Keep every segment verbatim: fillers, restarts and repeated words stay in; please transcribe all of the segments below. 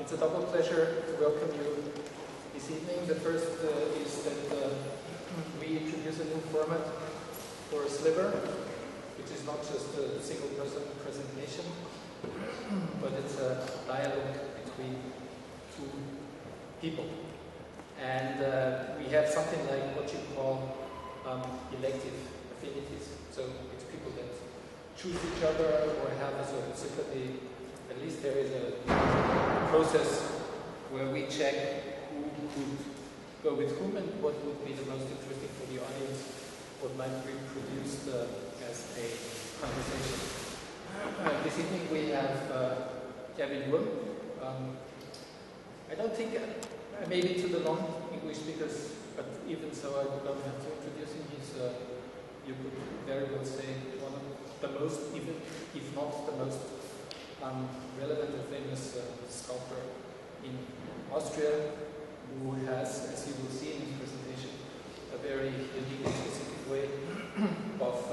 it's a double pleasure to welcome you this evening. The first uh, is that uh, we introduce a new format for Sliver, which is not just a single person presentation, but it's a dialogue between two people. And uh, we have something like what you call um, elective affinities. So it's people that choose each other or have a certain sympathy. At least there is a process where we check who could go with whom and what would be the most interesting for the audience, what might be produced uh, as a conversation. Uh, this evening we have uh, Kevin Wurm. Um, I don't think, uh, maybe to the non-English speakers, but even so I don't have to introduce him. He's, uh, you could very well say, one of the most, even if not the most um, relevant and famous uh, sculptor in Austria, who has, as you will see in his presentation, a very unique and specific way of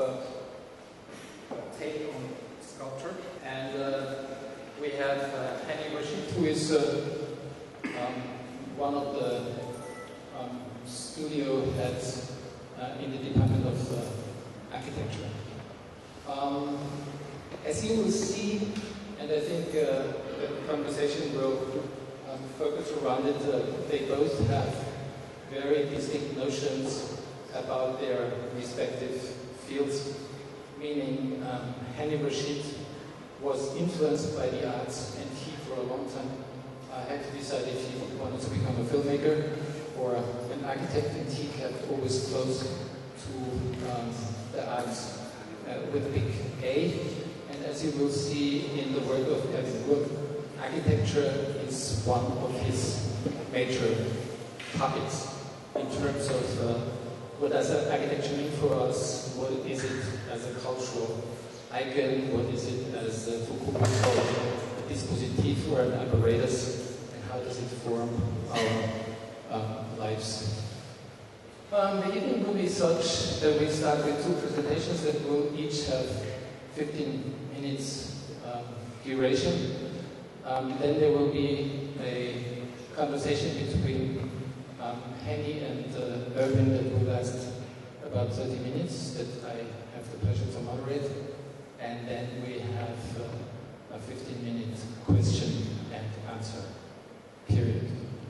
uh, take on sculpture. And uh, we have uh, Hani Rashid, who is uh, um, one of the um, studio heads uh, in the Department of uh, Architecture. Um, as you will see, and I think uh, the conversation will um, focus around it, uh, they both have very distinct notions about their respective fields, meaning um, Hani Rashid was influenced by the arts, and he for a long time uh, had to decide if he wanted to become a filmmaker or an architect, and he kept always close to um, the arts uh, with a big A. And as you will see in the work of Kevin Wurm, architecture is one of his major topics in terms of uh, what does architecture mean for us, what is it as a cultural icon, what is it as a Foucault would call a dispositif or an apparatus, and how does it form our um, lives. Um, the evening will be such that we start with two presentations that will each have fifteen minutes um, duration. Um, then there will be a conversation between um, Hani and uh, Erwin that will last about thirty minutes that I have the pleasure to moderate. And then we have uh, a fifteen minute question and answer period.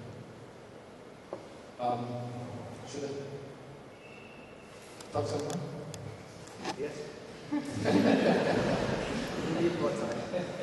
Um, should I talk some more? Yes. You need more time.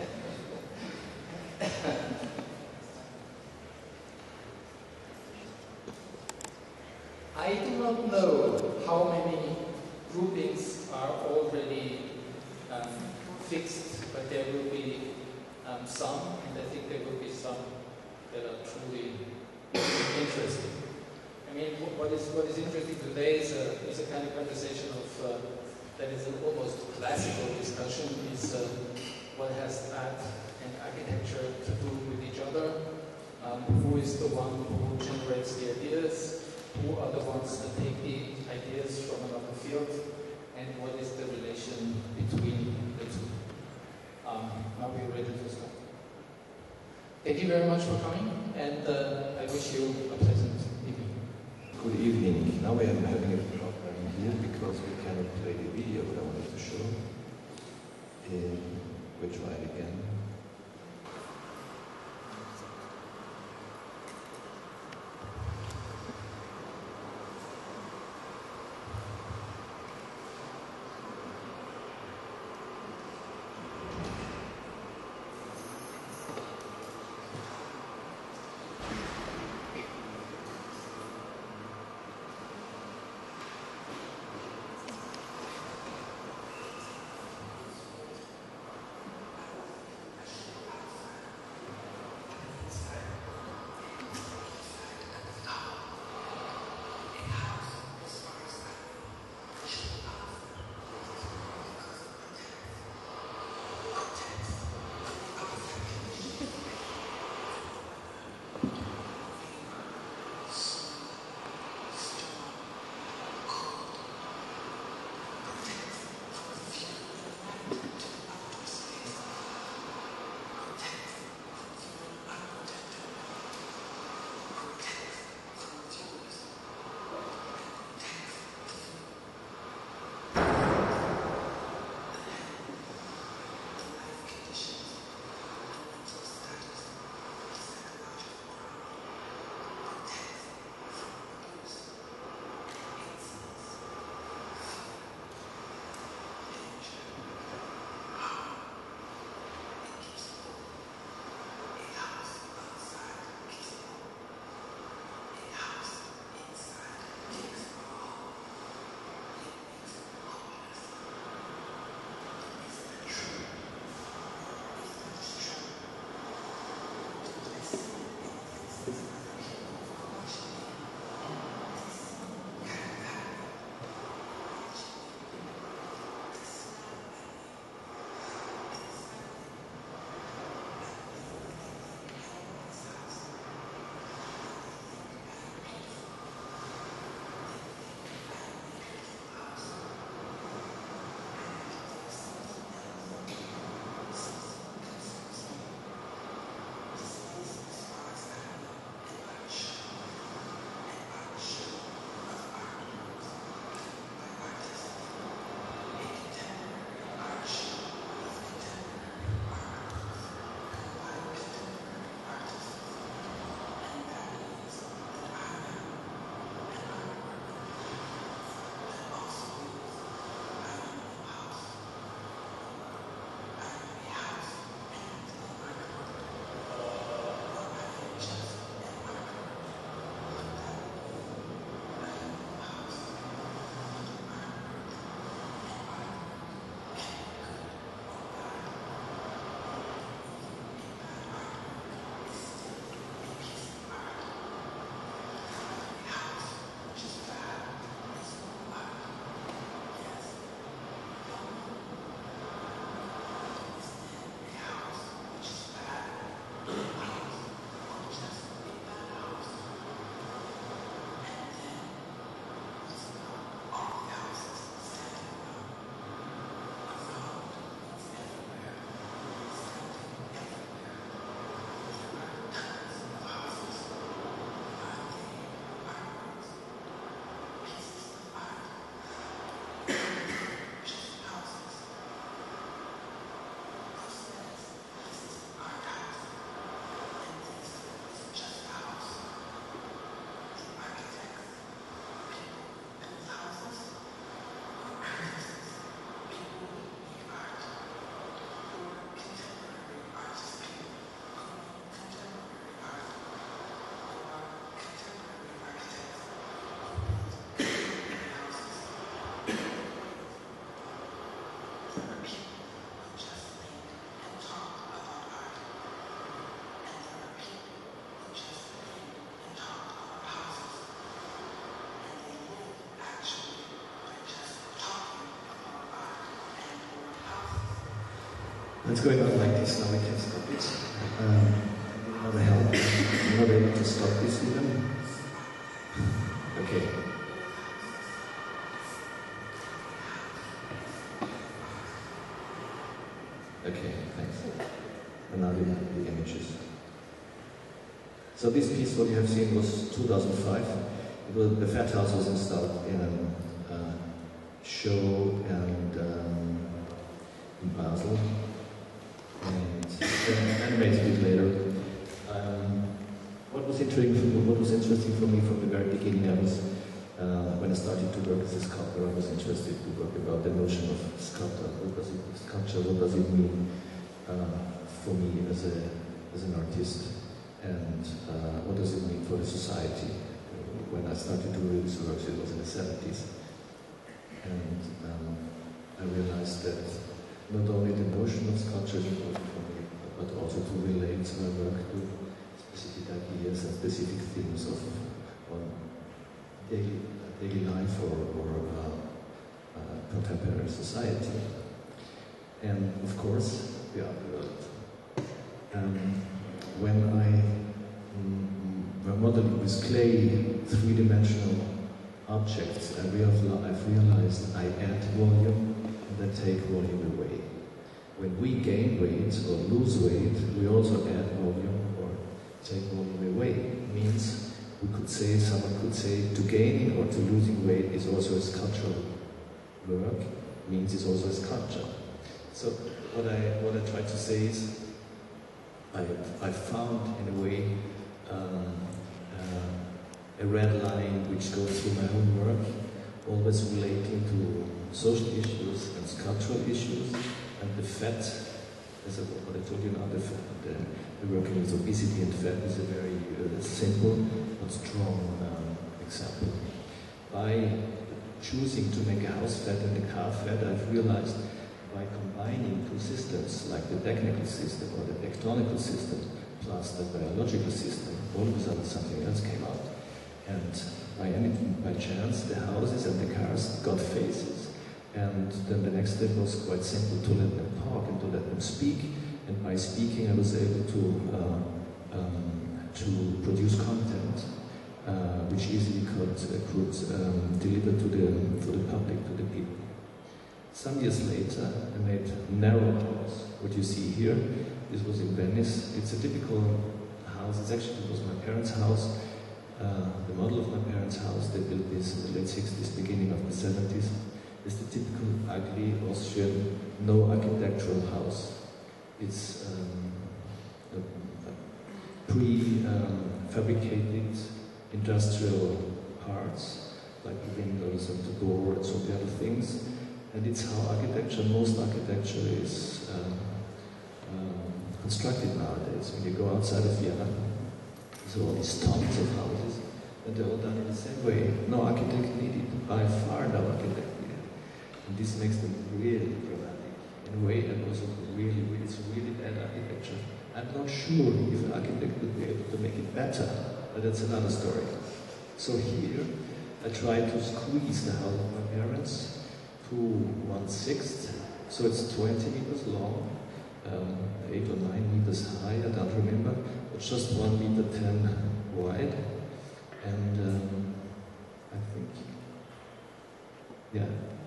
I do not know how many groupings are already um, fixed, but there will be um, some, and I think there will be some that are truly interesting. I mean, what is what is interesting today is a, is a kind of conversation of uh, that is an almost classical discussion. Is uh, what has art and architecture to do with each other? Um, who is the one who generates the ideas? Who are the ones that take the ideas from another field? And what is the relation between the two? Um, are we ready to start? Thank you very much for coming, and uh, I wish you a pleasant evening. Good evening. Now we are having a problem here because we cannot play the video that I wanted to show. Uh, we'll try it again. It's going on like this, now we can stop it. Um, another help. I'm not able to stop this even. Okay. Okay, thanks. And now the, the images. So this piece, what you have seen, was two thousand five. It was, the Fat House was installed in a uh, show and um, in Basel. And then animated it later. Um, what was interesting, what was interesting for me from the very beginning, I was uh, when I started to work as a sculptor, I was interested to work about the notion of sculptor. What does it, sculpture? What does it mean uh, for me as a as an artist? And uh, what does it mean for the society? When I started to do this work, it was in the seventies, and um, I realized that not only the notion of sculpture is important for me, but also to relate my work to specific ideas and specific themes of on daily, daily life or, or uh, uh, contemporary society. And of course, the art world. Um, when I mm, were modeling with clay three-dimensional objects, I realized, I've realized I add volume and I take volume away. When we gain weight or lose weight, we also add volume or take volume away. It means we could say, someone could say, to gaining or to losing weight is also a sculptural work, means it's also a sculpture. So what I what I try to say is, I I found in a way um, uh, a red line which goes through my own work, always relating to social issues and sculptural issues. And the fat, as I, what I told you now, the, fat, the, the working with obesity and fat is a very uh, simple but strong um, example. By choosing to make a house fat and a car fat, I've realized by combining two systems, like the technical system or the tectonical system, plus the biological system, all of a sudden something else came out. And by, any, by chance, the houses and the cars got faces. And then the next step was quite simple, to let them talk and to let them speak. And by speaking, I was able to uh, um, to produce content uh, which easily could uh, could um, deliver to the for the public, to the people. Some years later, I made Narrow House. What you see here, this was in Venice. It's a typical house. It's actually it was my parents' house. Uh, the model of my parents' house. They built this in the late sixties, beginning of the seventies. It's the typical ugly Austrian, no architectural house. It's um, a, a pre-fabricated um, industrial parts, like the windows and the door and some other things. And it's how architecture, most architecture is um, um, constructed nowadays. When you go outside of Vienna, there's all these tons of houses, and they're all done in the same way. No architect needed, by far no architect. And this makes them really dramatic in a way, and also really, really, it's really bad architecture. I'm not sure if an architect would be able to make it better, but that's another story. So here, I try to squeeze the house of my parents to one-sixth, so it's twenty meters long, um, eight or nine meters high, I don't remember, but just one meter ten wide, and um, I think, yeah.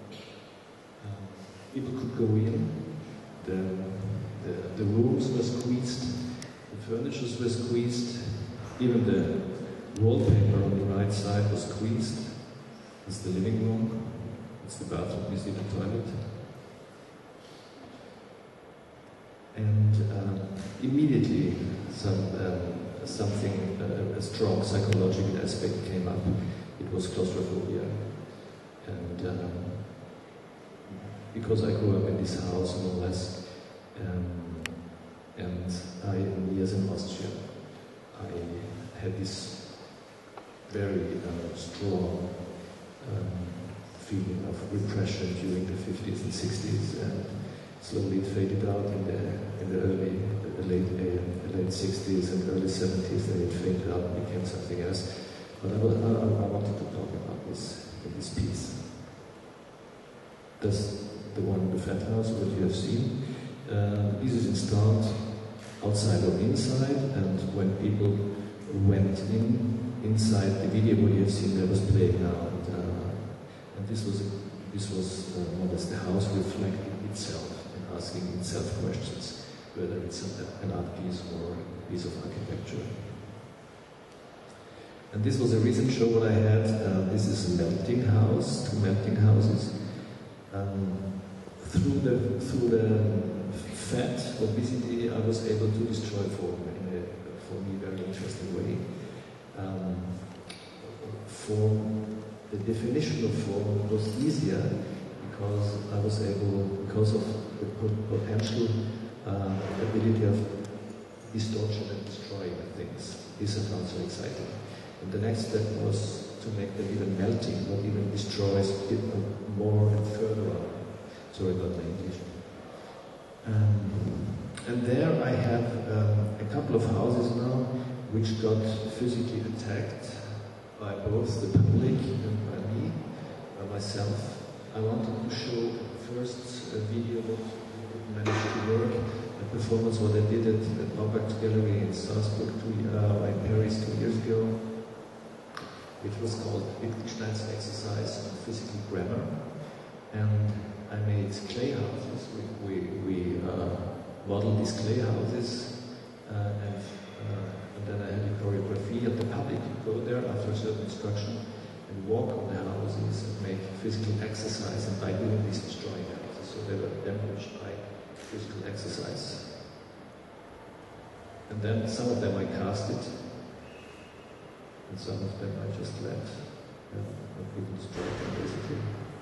People could go in, the, the, the rooms were squeezed, the furnitures were squeezed, even the wallpaper on the right side was squeezed. It's the living room, it's the bathroom, you see the toilet. And um, immediately some, um, something, uh, a strong psychological aspect came up. It was claustrophobia. And um, because I grew up in this house, more or less, um, and I, in years in Austria, I had this very uh, strong um, feeling of repression during the fifties and sixties, and slowly it faded out in the in the early, the late uh, late sixties and early seventies. Then it faded out and became something else. But I, I, I wanted to talk about this in this piece. That's the one in the Fat House, what you have seen. Uh, this is installed outside or inside, and when people went in inside the video what you have seen there was playing now, and, uh, and this was this was uh, more or less the house reflecting itself and asking itself questions, whether it's an, an art piece or a piece of architecture. And this was a recent show what I had. Uh, this is a melting house, two melting houses. Um, through the through the fat, obesity, I was able to destroy form in a, for me, very interesting way. Um, form, the definition of form was easier because I was able, because of the potential uh, ability of distortion and destroying things. This I found so exciting. And the next step was to make them even melting, not even destroys it more and further on. Sorry about my English. Um, and there I have um, a couple of houses now which got physically attacked by both the public and by me, by myself. I wanted to show first a video that managed to work, a performance what I did at the Bauwerk Gallery in Strasbourg, two, uh, in Paris two years ago, which was called Wittgenstein's Exercise on Physical Grammar. And I made clay houses. We, we, we uh, modeled these clay houses, uh, and, uh, and then I had a choreography, and the public could go there after a certain instruction and walk on the houses and make physical exercise, and by doing this destroying the houses. So they were damaged by physical exercise. And then some of them I casted, and some of them I just let uh, people destroy them basically.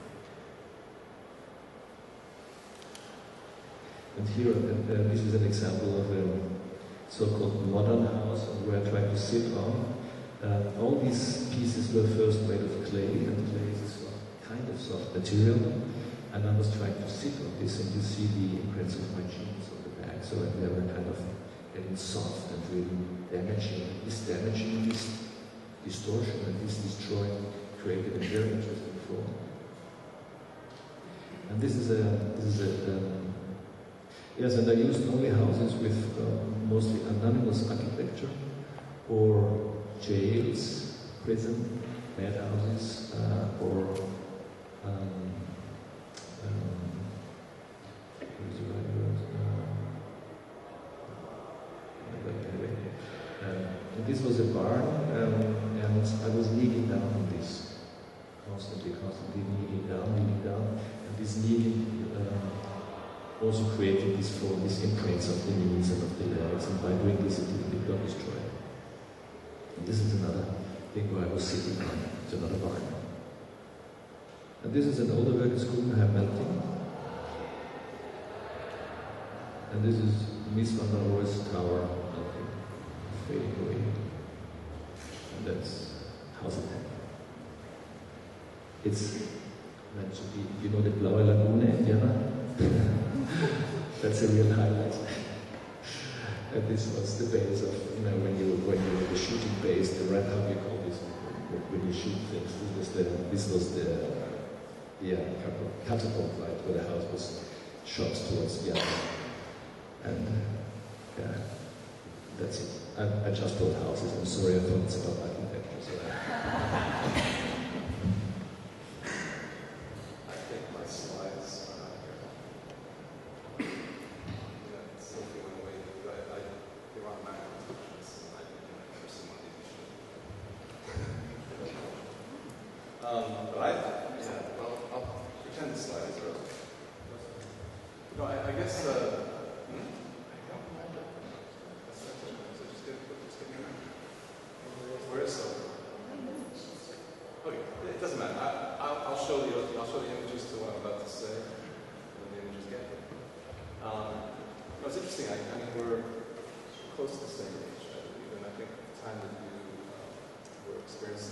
And here, uh, this is an example of a so-called modern house where I tried to sit on. Uh, all these pieces were first made of clay, and clay is a soft, kind of soft material. And I was trying to sit on this, and you see the imprints of my jeans on the back. So they were kind of getting soft and really damaging. This damaging, this distortion, and this destroying created a very interesting form. And this is a this is a um, yes, and I used only houses with uh, mostly anonymous architecture, or jails, prison, bad houses, uh, or um, um, what is the right word? Uh, anyway, um, and this was a barn, um, and I was kneeling down on this, constantly, constantly kneeling down, kneeling down, and this kneeling um, also created this form, these imprints of the knees and of the legs, and by doing this it, it got destroyed. And this is another thing where I was sitting on. It's another barn. And this is an older work, it's Guggenheim melting. And this is Mies van der Rohe's tower melting, fading away. And that's House of Heaven. It's meant to be, you know the Blaue Lagune in Vienna? That's a real highlight. And this was the base of, you know, when you when you were the shooting base, the red, how do you call this? When you shoot things, this was the this was the yeah catapult, right, where the house was shot towards Vienna. And yeah, that's it. I, I just built houses. I'm sorry, I thought it's about architecture. So I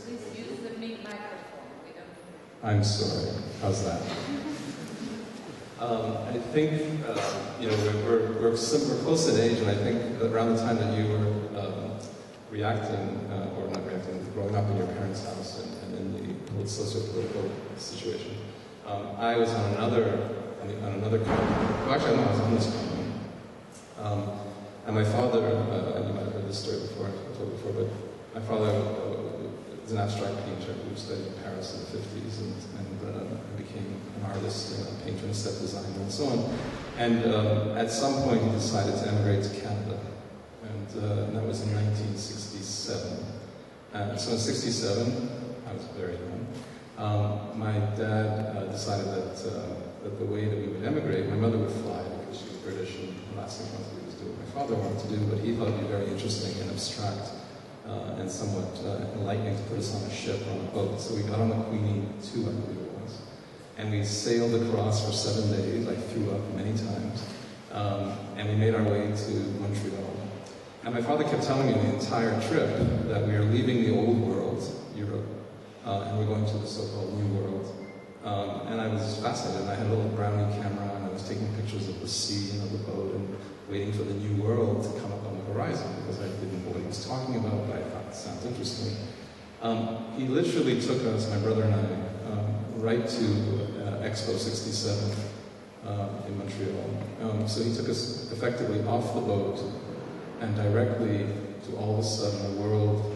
I'm sorry. How's that? Um, I think, uh, you know, we're, we're, we're, sim- we're close in age, and I think around the time that you were um, reacting, uh, or not reacting, growing up in your parents' house and, and in the socio-political situation, um, I was on another, on, the, on another continent. Well, actually, I know I was on this continent. Um, and my father, uh, and you might have heard this story before, I've told before, but my father uh, is an abstract painter who studied in Paris in the fifties and, and uh, became an artist, and a painter and set designer and so on. And um, at some point he decided to emigrate to Canada. And, uh, and that was in nineteen sixty-seven. And so in sixty-seven, I was very young, um, my dad uh, decided that, uh, that the way that we would emigrate, my mother would fly because she was British and the last thing I wanted to do was do what my father wanted to do, but he thought it would be very interesting and abstract uh, and somewhat uh, enlightening to put us on a ship or on a boat. So we got on the Queenie two, I believe it was, and we sailed across for seven days. I threw up many times, um, and we made our way to Montreal. And my father kept telling me the entire trip that we are leaving the old world, Europe, uh, and we're going to the so-called New World. Um, and I was fascinated. I had a little Brownie camera, and I was taking pictures of the sea and of the boat and waiting for the New World to come up on the horizon because I didn't know what he was talking about, but I thought it sounds interesting. Um, he literally took us, my brother and I, um, right to uh, Expo sixty-seven uh, in Montreal. Um, so he took us effectively off the boat and directly to all of a sudden a world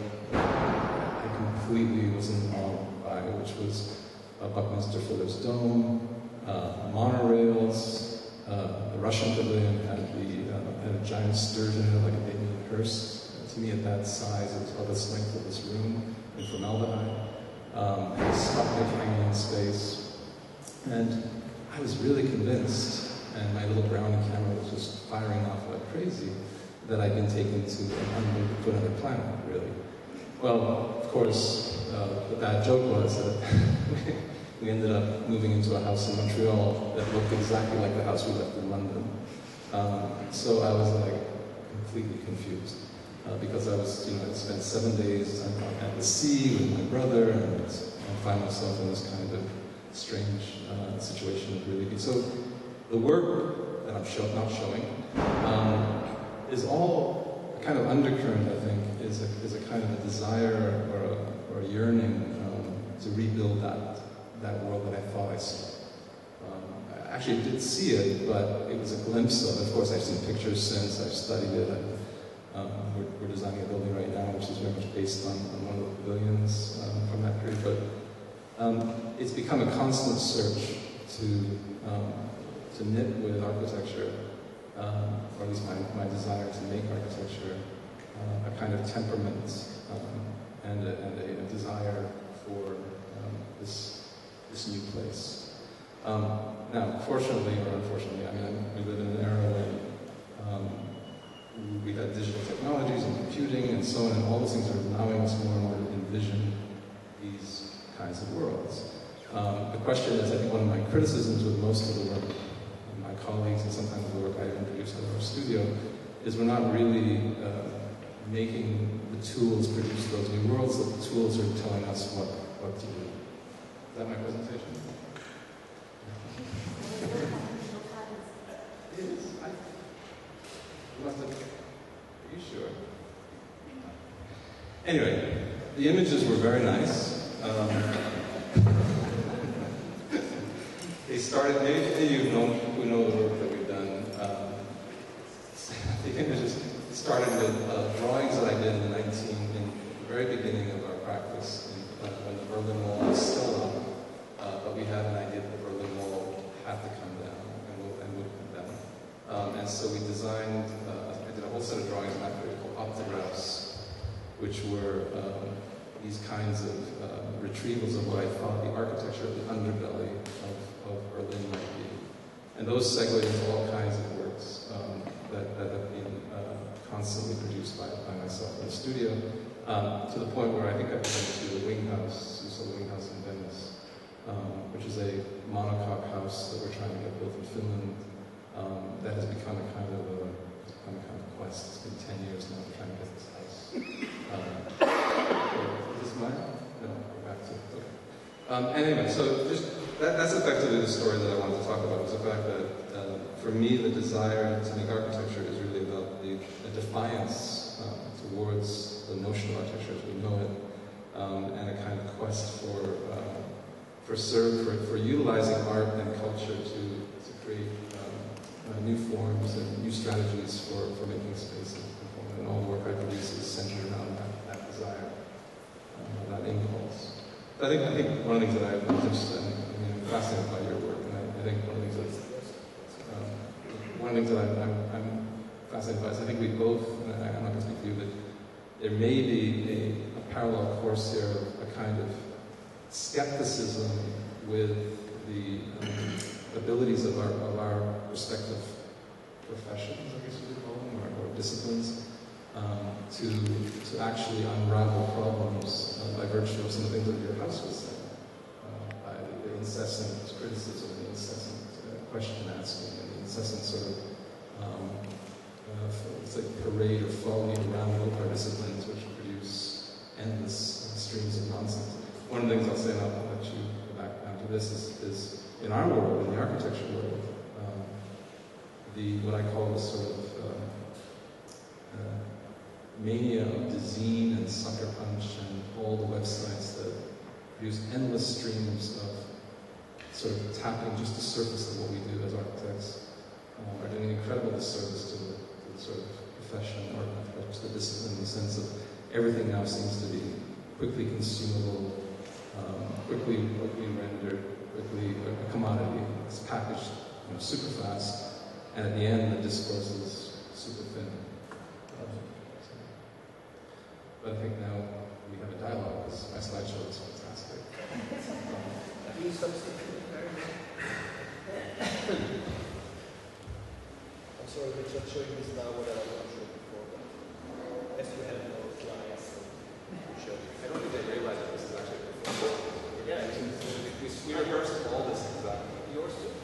I completely was in awe by, which was uh, Buckminster Fullers Dome, uh, monorails, uh, the Russian pavilion had, the, uh, had a giant sturgeon in it, like a Damien Hirst. Uh, to me, at that size, it was about the length of this room in formaldehyde. Um, and a Sputnik hanging in space. And I was really convinced, and my little Brownie camera was just firing off like crazy, that I'd been taken to, an, to another planet, really. Well, of course, uh, the bad joke was that we ended up moving into a house in Montreal that looked exactly like the house we left in London. Um, so I was like completely confused uh, because I was, you know, I spent seven days at the sea with my brother and, and find myself in this kind of strange uh, situation of really. So the work that I'm show, not showing. Um, is all kind of undercurrent, I think, is a, is a kind of a desire or a, or a yearning um, to rebuild that, that world that I thought I saw. Um, I actually did see it, but it was a glimpse of it. Of course, I've seen pictures since, I've studied it. I, um, we're, we're designing a building right now, which is very much based on, on one of the pavilions um, from that period. But um, it's become a constant search to, um, to knit with architecture. Um, or at least my, my desire to make architecture uh, a kind of temperament um, and, a, and a, a desire for um, this, this new place. Um, now, fortunately or unfortunately, I mean, we live in an era when um, we've had digital technologies and computing and so on, and all those things are allowing us more and more to envision these kinds of worlds. Um, the question is, I think one of my criticisms with most of the work my colleagues and sometimes the work I even produce in our studio is we're not really uh, making the tools produce those new worlds, that the tools are telling us what, what to do. Is that my presentation? It is. I, you must have, are you sure? Anyway, the images were very nice. Um, They started, maybe, maybe you know, who know the work that we've done. Um, the images started with uh, drawings that I did in the nineteen, in the very beginning of our practice, in, uh, when the Berlin Wall was still up. Uh, but we had an idea that the Berlin Wall had to come down and would, and would come down. Um, and so we designed, uh, I did a whole set of drawings in that period called Optographs, which were um, these kinds of uh, retrievals of what I thought the architecture of the underbelly of of Berlin might be. And those segue into all kinds of works um, that, that have been uh, constantly produced by, by myself in the studio, um, to the point where I think I've been to the Wing House, Susel Wing House in Venice, um, which is a monocoque house that we're trying to get built in Finland, um, that has become a kind of a, become a kind of quest. It's been ten years now trying to get this house. Um, is this mine? No, we're back to, okay. Um, anyway, so just that, that's effectively the story that I wanted to talk about, was the fact that uh, for me the desire to make architecture is really about the, the defiance uh, towards the notion of architecture as we know it, um, and a kind of quest for uh, for, serve, for for utilizing art and culture to, to create um, uh, new forms and new strategies for, for making spaces. And all the work I produce is centered around that, that desire, uh, that impulse. But I think, I think one of the things that I'm interested in, I mean, I'm fascinated by your work, and I, I think one of the things that's, um, one of the things that I'm, I'm, I'm fascinated by is I think we both, and I, I'm not going to speak for you, but there may be a, a parallel course here, a kind of skepticism with the um, abilities of our, of our respective professions, I guess you would call them, or, or disciplines, Um, to, to actually unravel problems uh, by virtue of some of the things that your house was saying, uh, by the, the incessant criticism, the incessant uh, question asking, and the incessant sort of um, uh, it's like parade or folly around both our disciplines, which produce endless uh, streams of nonsense. One of the things I'll say, and I'll, I'll let you go back down to this, is, is in our world, in the architecture world, um, the what I call the sort of um, uh, mania of Dezeen and Sucker Punch and all the websites that use endless streams of sort of tapping just the surface of what we do as architects um, are doing an incredible disservice to the, to the sort of profession, or not just the discipline, in the sense of everything now seems to be quickly consumable, um, quickly, quickly rendered, quickly a commodity. It's packaged you know, super fast, and at the end the discourse is super thin. But I think now we have a dialogue, because my slideshow is fantastic. You substitute very I'm sorry, we're just showing this now what I was showing before, but as you have no slides, you show. I don't think they realize that this is actually a performance. Yeah, we, we, we rehearsed all this exactly. Yours too?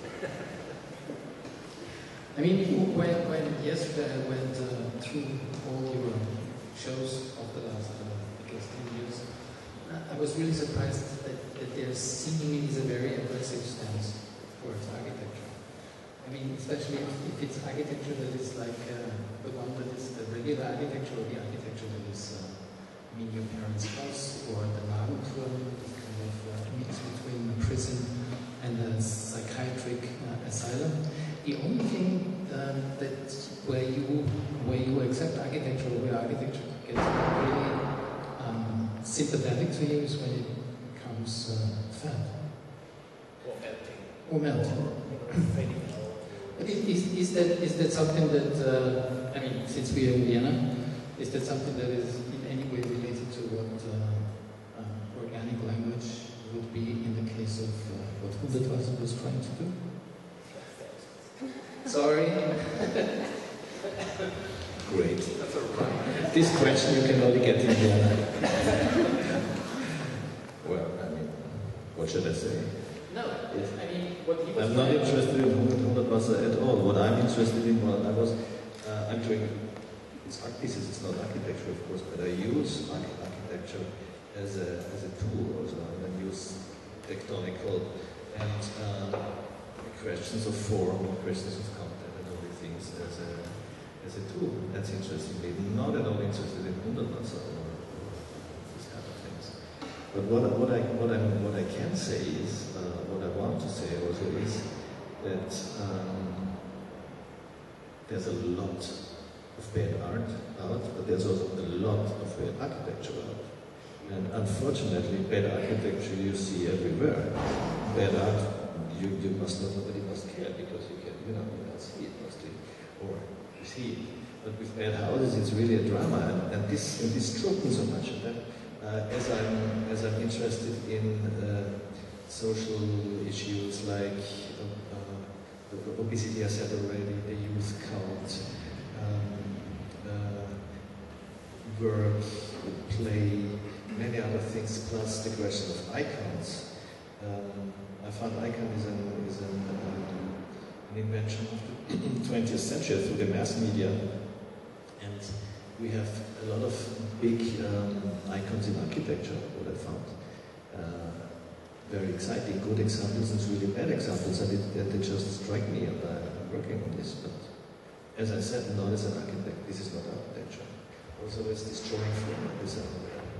I mean, when, when yesterday I went uh, through all your shows of the last, uh, I guess, ten years, I was really surprised that, that there seemingly is a very aggressive stance towards architecture. I mean, especially if, if it's architecture that is like uh, the one that is the regular architecture, or the architecture that is, uh, I mean, your parents' house, or the Magenturm, this kind of uh, mix between a prison and a psychiatric uh, asylum. The only thing um, that where you where you accept architecture, or where architecture gets really um, sympathetic to you, is when it becomes uh, fat Or melting. or melting. Fading out. But is, is that is that something that uh, I mean, since we are in Vienna, is that something that is in any way related to what uh, uh, organic language would be in the case of uh, what Hundertwasser was trying to do? Sorry. Great. That's a right. This question you can only get in Vienna. Well, I mean, what should I say? No, I mean, what he was I'm not trying- interested in Hundertwasser at all. What I'm interested in, well, I was, uh, I'm doing, it's art pieces, it's not architecture, of course, but I use arch- architecture as a, as a tool also, and I use tectonical and uh, questions of form, questions of content, and all these things as a, as a tool. That's interesting me. Not at all interested in Hundertwasser or, or these kind of things. But what, what, I, what, I, what I can say is, uh, what I want to say also is that um, there's a lot of bad art out, but there's also a lot of bad architecture out. And unfortunately, bad architecture you see everywhere. Bad art, you, you must not, nobody must care, because you can, you know, you don't see it mostly, or you see it. But with bad houses, it's really a drama, and, and this and this struck me so much. And then, uh, as I'm as I'm interested in uh, social issues like uh, uh, obesity, I said already, the youth cult, um, uh, work, play, many other things, plus the question of icons. Um, I found icon is an, is an, um, an invention of the twentieth century through the mass media, and we have a lot of big um, icons in architecture, what I found. Uh, very exciting, good examples and really bad examples, and it, and they just strike me, and I'm working on this. But as I said, not as an architect, this is not architecture. Also, there's this drawing format, this and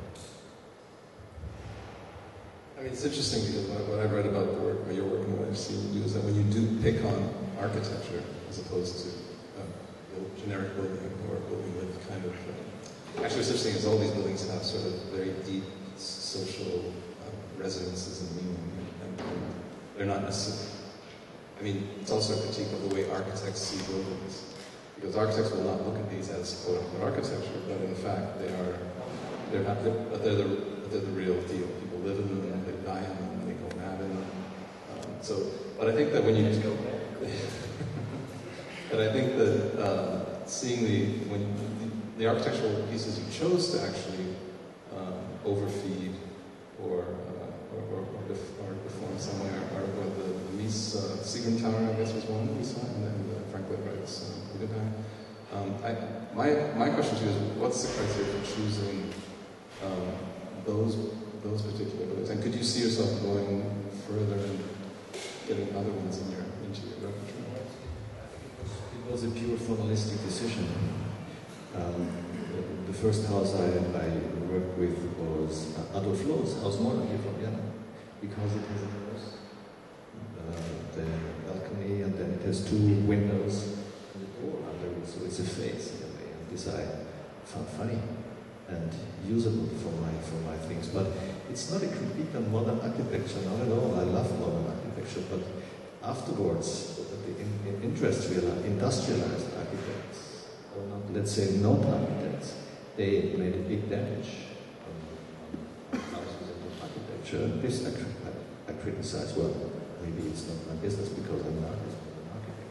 I mean, it's interesting because what, what I've read about the work, your work, and what I've seen you do is that when you do pick on architecture as opposed to uh, generic building or building with kind of. Uh, actually, what's interesting is all these buildings have sort of very deep social uh, resonances and meaning, and, and they're not necessarily. I mean, it's also a critique of the way architects see buildings, because architects will not look at these as quote-unquote architecture, but in fact they are. They're not. They're, but they're the. They're the real deal. People live in them, and they die in them, and they go mad in them. Um, so, but I think that when you just go mad, but I think that uh, seeing the when the, the architectural pieces you chose to actually um, overfeed or uh, or, or, or, def, or deform somewhere, or, or the, the Mies uh, Siegern Tower, I guess was one that we saw, and then the Frank Lloyd Wright's uh, Guggenheim. Um, I, my my question to you is, what's the criteria for choosing? Um, those those particular buildings, and could you see yourself going further and getting other ones in your into your repertoire? It was a pure formalistic decision. Um, the, the first house I, I worked with was Adolf Loh's Haus Moller here from Vienna, because it has a house, uh, the balcony, and then it has two windows and a door under it, so it's a face in a way. And this I found funny and usable for my for my things, but it's not a critique on modern architecture, not at all. I love modern architecture, but afterwards, the in, in industrial, industrialized architects, or not, let's say not architects, they made a big damage on, on, on houses and on architecture. This I, I, I criticize. Well, maybe it's not my business because I'm an artist, but an architect.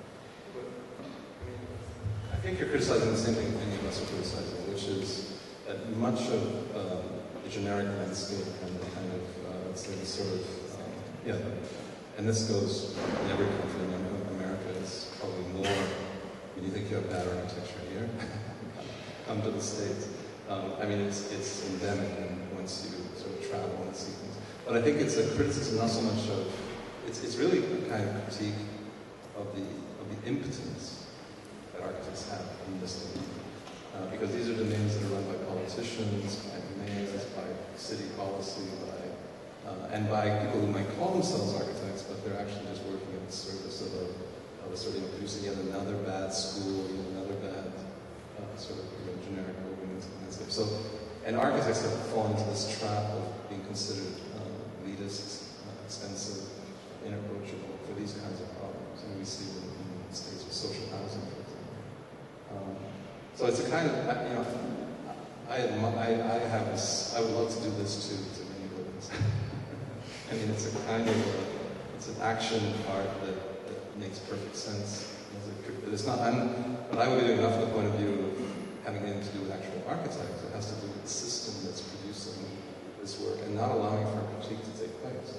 I think you're criticizing the same thing many of us are criticizing, which is that much of um, the generic landscape and the kind of, uh, let's say, the sort of, um, yeah, and this goes in every country. I know America is probably more, when you think you have bad architecture here, come to the States. Um, I mean, it's it's endemic, and once you sort of travel and see things. But I think it's a criticism not so much of, it's it's really a kind of critique of the of the impotence that architects have in this domain. Uh, because these are domains that are run by politicians, by mayors, by city policy, by uh, and by people who might call themselves architects, but they're actually just working at the service of a, of a sort of producing yet another bad school, yet another bad uh, sort of you know, generic urban landscape. So, and architects have fallen into this trap of being considered uh, elitist, uh, expensive, inapproachable for these kinds of problems, and we see them in the States with social housing, for example. Um, So it's a kind of, you know, I, I, I have this, I would love to do this to, to many buildings. I mean, it's a kind of, a, it's an action art that, that makes perfect sense. It's not, I'm, but I would be doing enough from the point of view of having anything to do with actual architects. It has to do with the system that's producing this work and not allowing for critique to take place.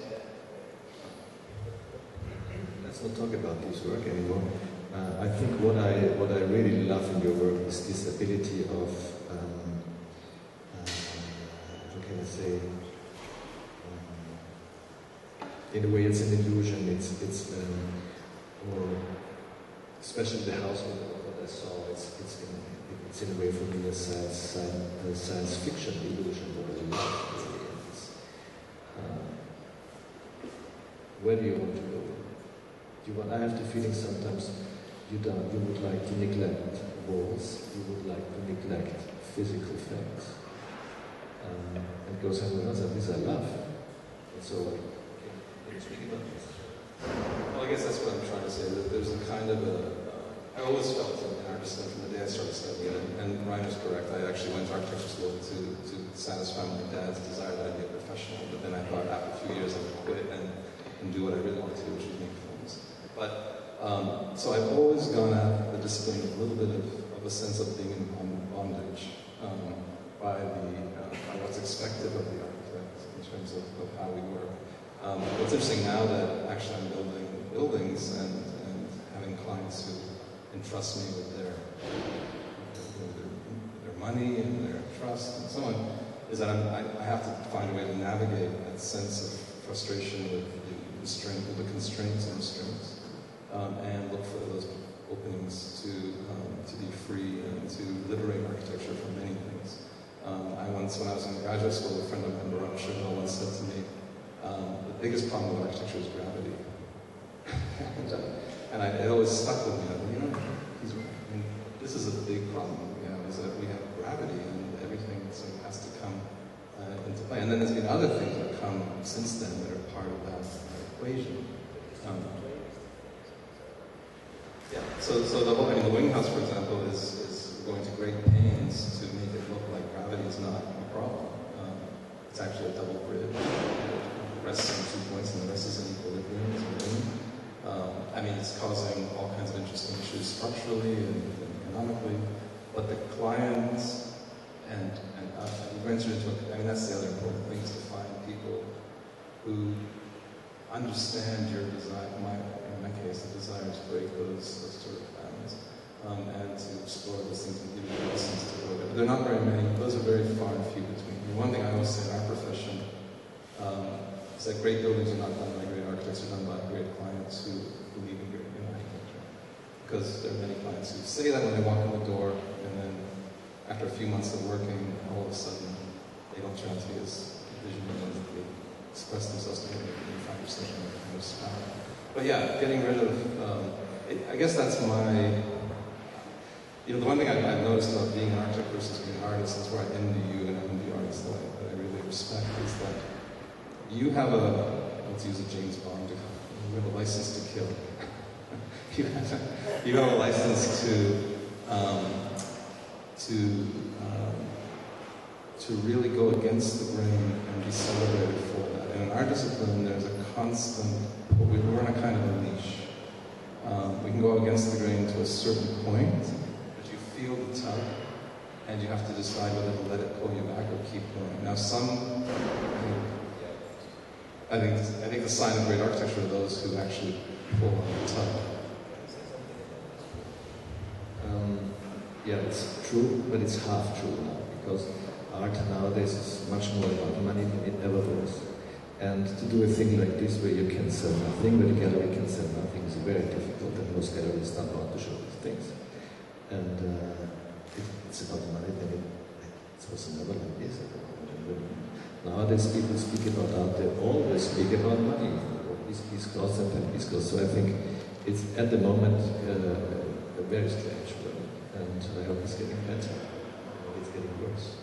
Let's not talk about this work anymore. Uh, I think what I what I really love in your work is this ability of, um, uh, how can I say, um, in a way it's an illusion, it's, it's um, or especially the house that I saw, it's, it's, in, it's in a way for me a science, a science fiction illusion that I love. Really. It's, uh, where do you want to go? Do you want, I have the feeling sometimes You, don't, you would like to neglect walls, you would like to neglect physical facts, um, and go somewhere else, and this I love. And so, can you speak about this? Well, I guess that's what I'm trying to say, that there's a kind of a, uh, I always felt an artist from the day I started studying it, and Ryan was correct, I actually went to architecture school to, to satisfy my dad's desire that I'd be a professional, but then I thought after a few years I would quit and, and do what I really wanted to do, which was make films. But Um, so I've always gone at the discipline with a little bit of, of a sense of being in bondage um, by the uh, by what's expected of the architect in terms of, of how we work. Um, what's interesting now that actually I'm building buildings and, and having clients who entrust me with their, their, their money and their trust and so on, is that I'm, I, I have to find a way to navigate that sense of frustration with the, restraint, with the constraints and restraints, um, and look for those openings to um, to be free and to liberate architecture from many things. Um, I once, when I was in graduate school, a friend of mine, Baruch Chagall, once said to me, um, the biggest problem with architecture is gravity. and, uh, and I, it always stuck with me. I thought, you know, he's right. I mean, this is a big problem we have, is that we have gravity and everything sort of has to come uh, into play. And then there's been other things that come since then that are part of that equation. Um, yeah. So, so the whole, I mean, the Wing House, for example, is, is going to great pains to make it look like gravity is not a problem. Um, it's actually a double bridge. It rests on two points, and the rest is in equilibrium as a ring. Um, I mean, it's causing all kinds of interesting issues structurally and, and economically, but the clients and, and uh, you venture into it, I mean, that's the other important thing, is to find people who understand your desire, my, in my case, the desire to break those, those sort of bounds, um, and to explore those things and give you lessons to go there. But there are not very many, those are very far and few between. I mean, one thing I always say in our profession um, is that great buildings are not done by great architects, are done by great clients who believe in great in architecture. Because there are many clients who say that when they walk in the door, and then after a few months of working, all of a sudden, they don't turn out to be as visionary as they express themselves to you, and you find yourself in a kind of spiral. But yeah, getting rid of, um, it, I guess that's my, you know, the one thing I've, I've noticed about being an architect versus being an artist, that's where I envy you and I envy artists that I, that I really respect, is that you have a, let's use a James Bond, you have a license to kill. you, have a, you have a license to, um, to, um, to really go against the grain and be celebrated for that. And in our discipline, there's a constant, we're on a kind of a leash. Um, we can go against the grain to a certain point, but you feel the tug, and you have to decide whether to let it pull you back or keep going. Now, some, I think, I think the sign of great architecture are those who actually pull on the tug. Um, yeah, it's true, but it's half true now, because art nowadays is much more about money than it ever was. And to do a thing like this where you can sell nothing, where the gallery can sell nothing, is very difficult, and most galleries don't want to show these things. And uh, if it's about money, then it, it's also never like this at the moment. Nowadays people speak about art, they always speak about money. This piece costs and that piece costs. So I think it's at the moment uh, a very strange world, and I hope it's getting better. It's getting worse.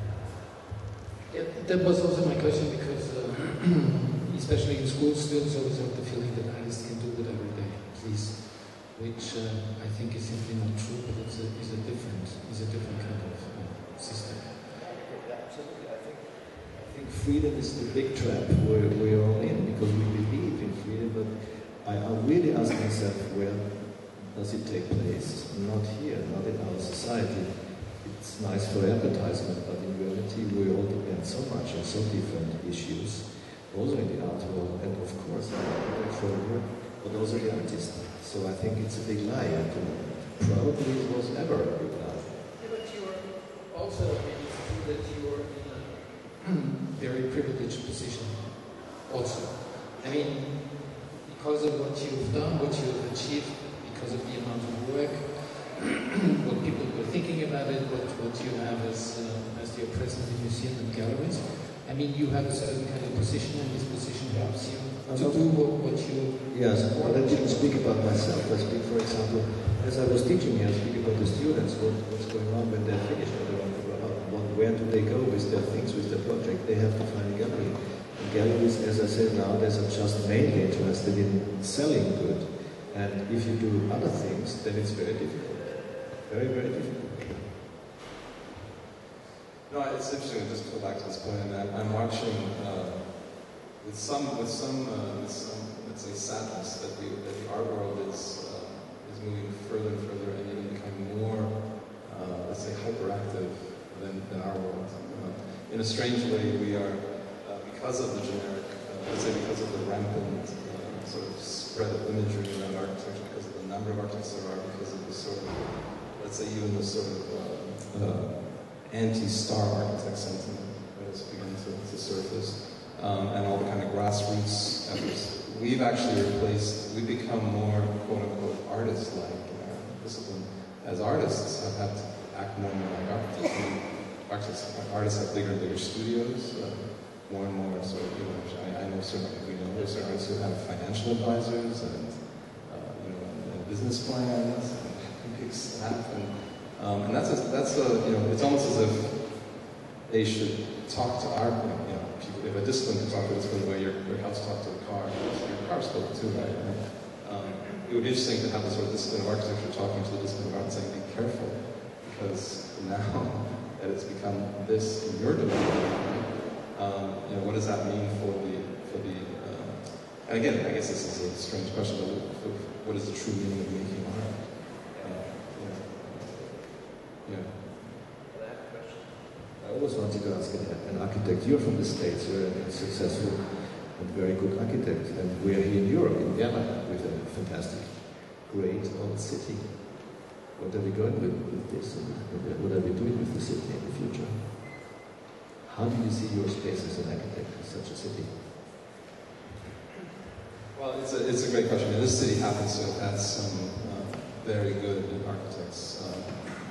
Yeah, that was also my question, because uh, especially in school, students always have the feeling that artists can do whatever they please, which uh, I think is simply not true, but it's a, is a different, is a different kind of uh, system. Yeah, absolutely. I think, I think freedom is the big trap we're, we're all in, because we believe in freedom, but I, I really ask myself, where does it take place? Not here, not in our society. It's nice for advertisement, but in reality we all depend so much on so different issues, also in the art world, and of course in the architectural world, but also the artist. So I think it's a big lie, and probably it was ever a big lie. Yeah, but you're also, maybe it's true that you're in a very privileged position also. I mean, because of what you've done, what you've achieved, because of the amount of work, what people were thinking about it, what, what you have as, uh, as your presence in museums and galleries. I mean, you have a certain kind of position, and this position helps you to do what, what you... Yes, but I didn't speak about myself. I speak, for example, as I was teaching here, I speak about the students, what, what's going on when they're finished, what they want to go out, what, where do they go with their things, with their project. They have to find a gallery. And galleries, as I said, nowadays are just mainly interested in selling good. And if you do other things, then it's very difficult. Very, very difficult. No, it's interesting. Just to go back to this point, and I'm, I'm watching uh, with some, with some, uh, with some, let's say, sadness that the that the art world is uh, is moving further and further, and even becoming more, uh, let's say, hyperactive than, than our world. Uh, in a strange way, we are uh, because of the generic, uh, let's say, because of the rampant uh, sort of spread of imagery around architecture, because of the number of architects there are, because of the sort of, let's say, even the sort of uh, uh, anti-star architect sentiment that has begun to, to surface. um, and all the kind of grassroots efforts. We've actually replaced, we've become more quote-unquote artist-like in our discipline. As artists, have had to act more and more like architects. I mean, artists, artists have bigger and bigger studios, uh, more and more sort of, you know, I, I know certain, we know there's certain artists who have financial advisors and, uh, you know, and, and business plans and big staff, and, um, and that's, a, that's a, you know, it's almost as if they should talk to our, you know, people, if a discipline can talk to a discipline the way your, your house talks to a car, your car's spoken too, right? Um, it would be interesting to have the sort of discipline of architecture talking to the discipline of art and saying, be careful, because now that it's become this in your domain, right? um, you know, what does that mean for the, for the, um, and again, I guess this is a strange question, but what is the true meaning of making art? Uh, you know, yeah. I always wanted to ask an architect. You're from the States, you're a successful and very good architect, and we're here in Europe, in Vienna, with a fantastic, great old city. What are we going with, with this, and what are we doing with the city in the future? How do you see your space as an architect in such a city? Well, it's a, it's a great question. This city happens to have had some uh, very good architects, uh,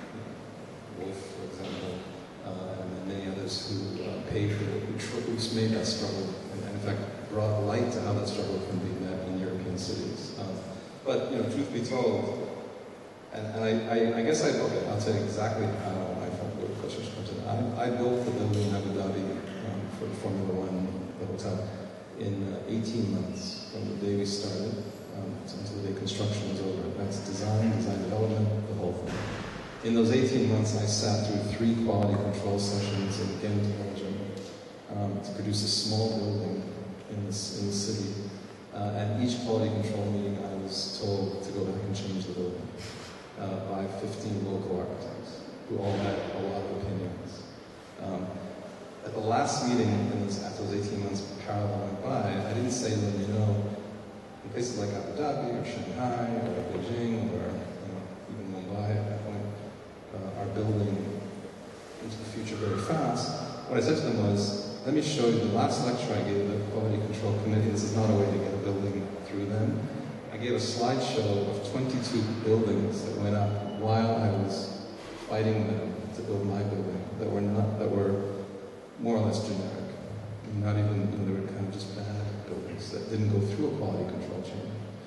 Wolf, for example, uh, and many others who uh, paved the, who made that struggle, and, and in fact brought light to how that struggle can be met in European cities. Um, but, you know, truth be told, and, and I, I, I guess I, okay, I'll tell you exactly how I found the question comes in. I, I built the building in Abu Dhabi um, for Formula One, the hotel, in uh, eighteen months from the day we started um, until the day construction was over. That's design, design development, the whole thing. In those eighteen months, I sat through three quality control sessions in Ghent, Belgium, um, to produce a small building in, this, in the city. Uh, and each quality control meeting, I was told to go back and change the building uh, by fifteen local architects who all had a lot of opinions. Um, at the last meeting, in this, after those eighteen months parallel went by, I didn't say to them, you know, in places like Abu Dhabi or Shanghai or Beijing or you know, even Mumbai at that point, uh, are building into the future very fast. What I said to them was, let me show you the last lecture I gave the Quality Control Committee. This is not a way to get a building through them. I gave a slideshow of twenty-two buildings that went up while I was fighting them to build my building that were not, that were more or less generic. Not even, you know, they were kind of just bad buildings that didn't go through a quality control chain.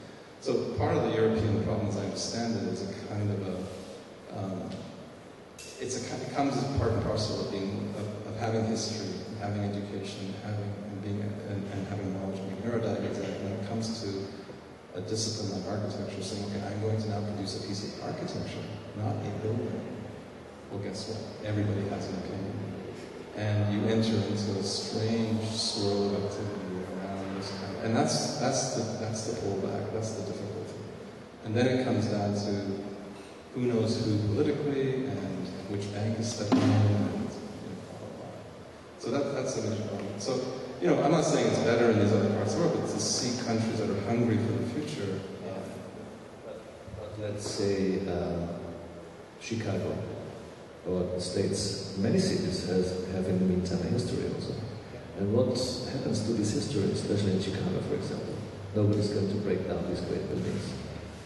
So part of the European problem, as I understand it, is a kind of a, um, it's a, it comes as part and parcel of being, of, of having history, having education, having, and being, and, and having knowledge, and being erudite, that when it comes to a discipline like architecture, saying, okay, I'm going to now produce a piece of architecture, not a building. Well, guess what? Everybody has an opinion. And you enter into a strange swirl of activity around this kind of, and that's that's the that's the pullback, that's the difficulty. And then it comes down to who knows who politically and which bank is stepping in and you know, blah, blah, blah. So that that's the major problem. So, you know, I'm not saying it's better in these other parts of the world, but to see countries that are hungry for the future. Yeah. But, but let's say uh, Chicago. Or the States, many cities has, have in the meantime a history also. And what happens to this history, especially in Chicago, for example? Nobody's going to break down these great buildings.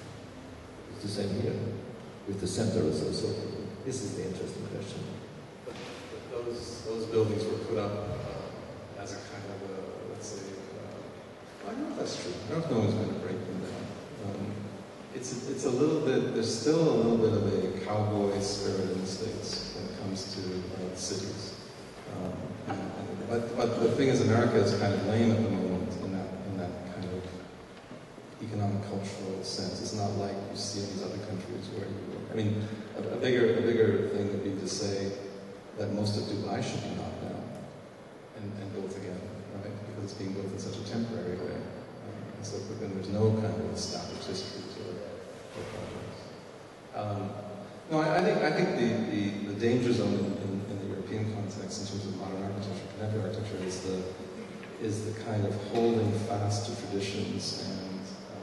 It's the same here, with the center also. So this is the interesting question. But, but those, those buildings were put up uh, as a kind of a, let's say, uh, I don't know if that's true. I don't know if no one's going to break them down. Um, It's a, it's a little bit, there's still a little bit of a cowboy spirit in the States when it comes to uh, cities. Um, and, and, but, but the thing is, America is kind of lame at the moment in that, in that kind of economic cultural sense. It's not like you see in these other countries where you, I mean, a, a bigger a bigger thing would be to say that most of Dubai should be knocked down and, and built again, right? Because it's being built in such a temporary way. Um, and so then there's no kind of established history to it. Projects. Um, no, I, I think I think the, the, the danger zone in, in, in the European context in terms of modern architecture, contemporary architecture, is the is the kind of holding fast to traditions and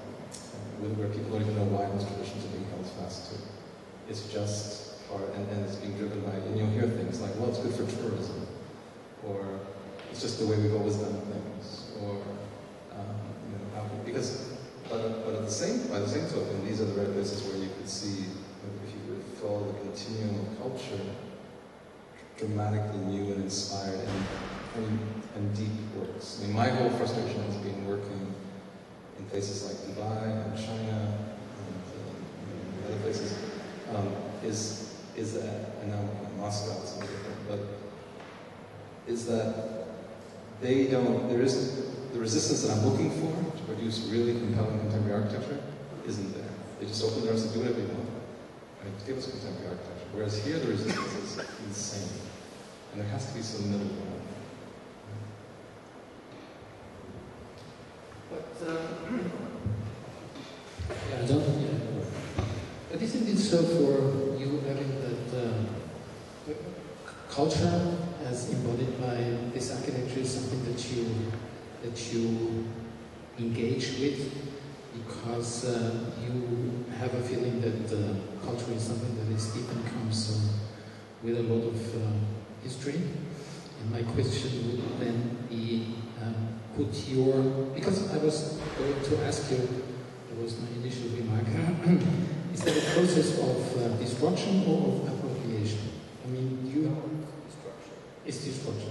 um, where people don't even know why those traditions are being held fast to. It's just part, and, and it's being driven by, and you'll hear things like, well, it's good for tourism, or it's just the way we've always done things, or um, you know, how, because, but, but at the same, by the same token, these are the right places where you could see, if you could follow the continuum of culture, dramatically new and inspired and, and, and deep works. I mean, my whole frustration has been working in places like Dubai and China and um, you know, other places, um, is, is that, and now in Moscow it's a little different, but is that they don't, there isn't, the resistance that I'm looking for to produce really compelling contemporary architecture isn't there. They just open doors to do whatever they want. Right? Give us contemporary architecture. Whereas here the resistance is insane. And there has to be some middle ground. But, uh, yeah, I don't, yeah. But isn't it so for you having that uh, culture as embodied by this architecture is something that you that you engage with because uh, you have a feeling that uh, culture is something that is deep and comes uh, with a lot of uh, history. And my question would then be, um, put your, because I was going to ask you, that was my initial remark, is that a process of uh, destruction or of appropriation? I mean, you... Destruction. It's destruction.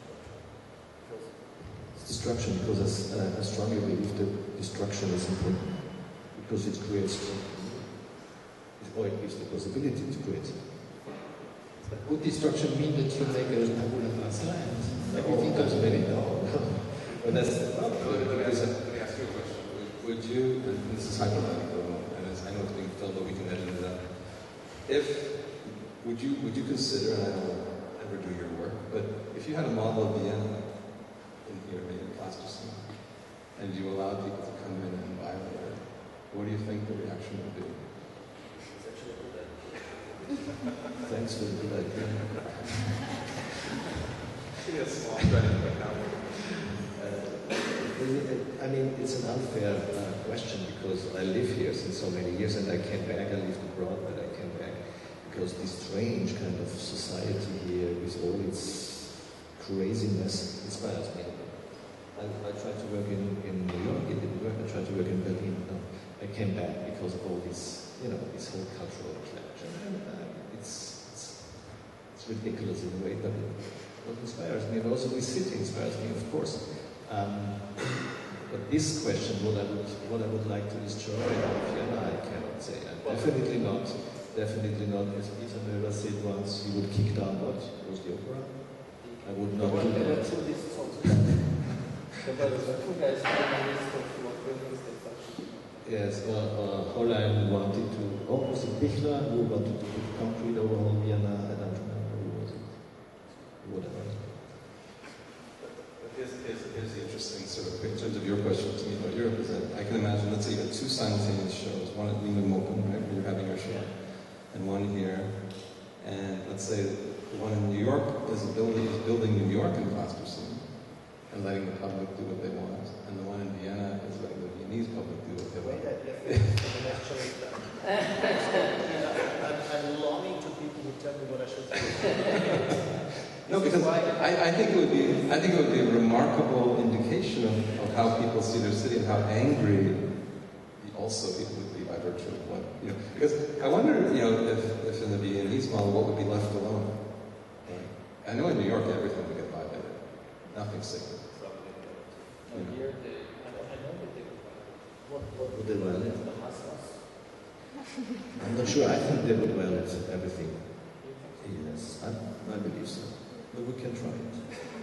It's destruction because I, uh, I strongly believe that destruction is important because it creates, or it gives the possibility to create. But would destruction mean that you make a tabula rasa and everything Oh, goes away? no, no. But that's Let me ask let me ask you a question. Would you, and this is hypothetical, and it's, I know it's being filmed, but we can edit it out. If, would you, would you consider, and I don't ever do your work, but if you had a model of Vienna in here, made in plasticine, and you allowed people to come in and violate it, what do you think the reaction would be? It's actually a good idea. thanks for the good idea. Yes, small credit, but now Uh, I mean, it's an unfair uh, question because I live here since so many years and I came back. I lived abroad, but I came back because this strange kind of society here with all its craziness inspires me. I, I tried to work in, in New York, it didn't work. I tried to work in Berlin. No, I came back because of all this, you know, this whole cultural clash. And, uh, it's, it's, it's ridiculous in a way, but it, it inspires me. And also this city inspires me, of course. Um, but this question, what I would, what I would like to destroy in Vienna, I cannot say. And definitely not, definitely not. As Peter Möller said once, he would kick down what was the opera. I would not do There were that. two lists also. There were two guys on the list of what buildings they touched. Yes, uh, uh, Hollein wanted to. Oh, was it Bichler who wanted to put concrete over whole Vienna? I don't remember who was it. Whatever. Here's, here's, here's the interesting sort of, in terms of your question to me about Europe, is that I can imagine, let's say you had two simultaneous shows, one at Lima Mopen, right, where you're having your show, and one here, and let's say the one in New York is a building, is building New York in plasticine, and letting the public do what they want, and the one in Vienna is letting the Viennese public do what they want. Great idea. Actually, I'm, I'm longing to people who tell me what I should do. No, because I, I think it would be I think it would be a remarkable indication of, of how people see their city and how angry also people would be by virtue of what, you know. Because I wonder, you know, if, if in the Viennese model, what would be left alone. Right? I know in New York everything would get violated. Nothing sacred. And here, they, I know, I know that they would violate. What, what Would they violate? The Hassas. I'm not sure. I think they would violate everything. Yes, I, I believe so. But we can try it.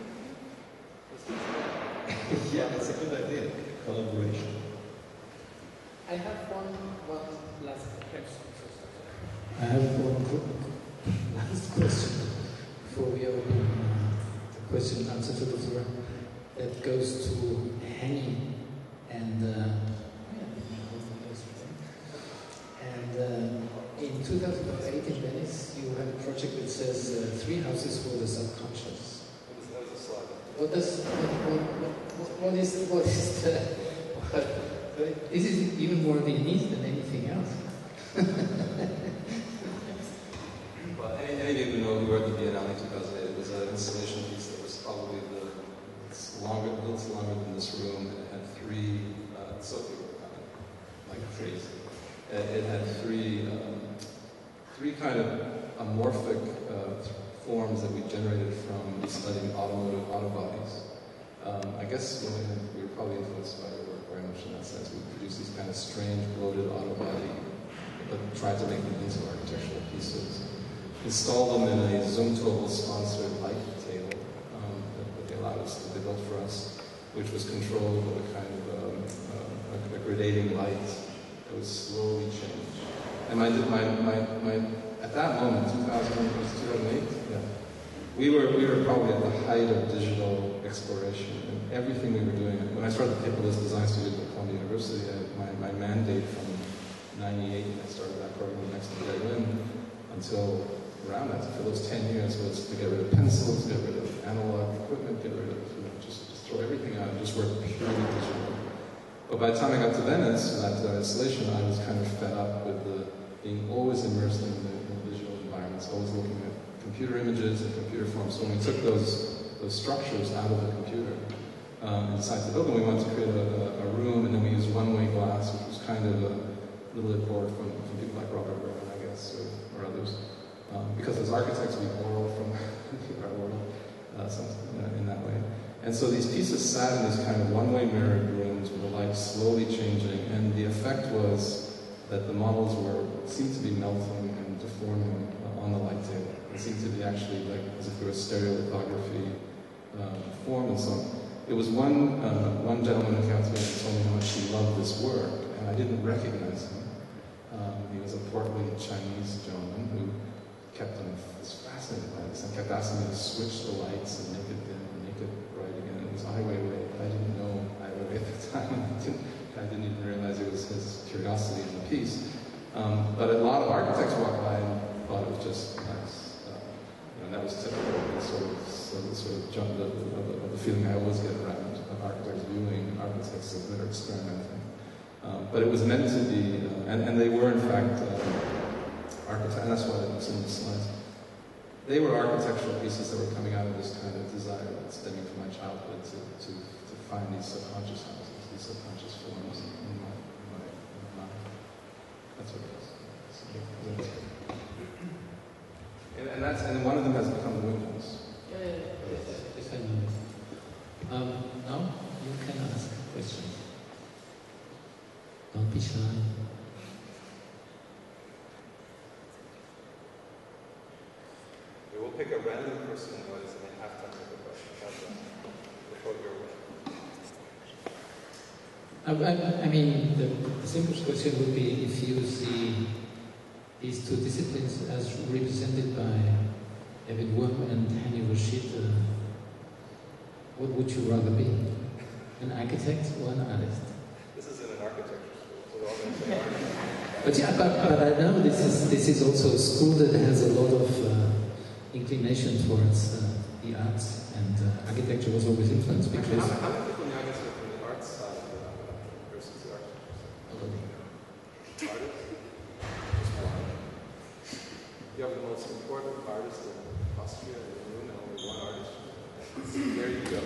Yeah, it's a good idea. Collaboration. I have one, one last question. I have one last question before we open uh, the question and answer to the floor. That goes to hanging and uh, and uh, in two thousand eight in Venice, you had a project that says uh, three houses for the subconscious. What does what, what, what is what is the what, this is even more Viennese than anything else. Well, any, any of you who know who were at the Biennale in two thousand eight, it was an installation piece that was probably the, It, it had three, um, three kind of amorphic uh, forms that we generated from studying automotive auto bodies. Um, I guess you know, we were probably influenced by your work very much in that sense. We produced these kind of strange, bloated auto body, but tried to make them into architectural pieces. Installed them in a Zumtobel sponsored light table um, that, that they allowed us, that they built for us, which was controlled with a kind of um, uh, a, a gradating light that would slowly change. And my, my, my, my at that moment, two thousand, was two thousand eight? Yeah. We were, we were probably at the height of digital exploration, and everything we were doing. When I started the paperless design studio at Columbia University, I, my, my mandate from ninety-eight, and I started that program next to Berlin, until around that, for those ten years, was to get rid of pencils, get rid of analog equipment, get rid of, you know, just, just throw everything out and just work purely digital. But by the time I got to Venice, that uh, installation, I was kind of fed up with the being always immersed in the, in the digital environments, always looking at computer images and computer forms. So when we took those those structures out of the computer um, and decided to build them, we wanted to create a, a, a room, and then we used one-way glass, which was kind of a little bit bored from, from people like Robert Berman, I guess, or, or others. Um, because as architects, we borrow from our world uh, something, uh, in that way. And so these pieces sat in this kind of one-way mirrored rooms with the light slowly changing, and the effect was that the models were seemed to be melting and deforming uh, on the light table. It seemed to be actually like as if there was stereolithography um, form and so on. It was one uh, one gentleman who came to me and told me how much he loved this work, and I didn't recognize him. Um, he was a portly Chinese gentleman who kept on was fascinated by this and kept asking me to switch the lights and make it dim and make it bright again. It was Ai Weiwei. I didn't know Ai Weiwei at the time. I didn't, I didn't even realize it was his curiosity in the piece. Um, but a lot of architects walked by and thought it was just nice. Uh, you know, that was typical of sort of, sort of, sort of jump of, of, of the feeling I always get around of architects viewing architects that are experimenting. Um, but it was meant to be, uh, and, and they were in fact uh, architects, and that's why it's in the slides. They were architectural pieces that were coming out of this kind of desire that's stemming from my childhood to, to, to find these subconscious houses, these subconscious forms in my, in my, in my mind. That's what it is. And, and that's and one of them has become the Windows. Yeah, yeah, yeah. Yes, yes, I know. Um, now you can ask questions. Don't be shy. We will pick a random person who is in halftime with a question. Before your I, I, I mean, the, the simplest question would be if you see these two disciplines as represented by David Wurm and Hani Rashid, uh, what would you rather be? An architect or an artist? This is in an architecture school, so we're all going to say architect. But yeah, but, but I know this is this is also a school that has a lot of uh, inclination towards uh, the arts, and uh, architecture was always influenced because. Actually, how, how many people in the audience are from the arts side of the versus the architecture side? Artists? Just one. You have the most important artist in Austria in the room, and only one artist. There you go.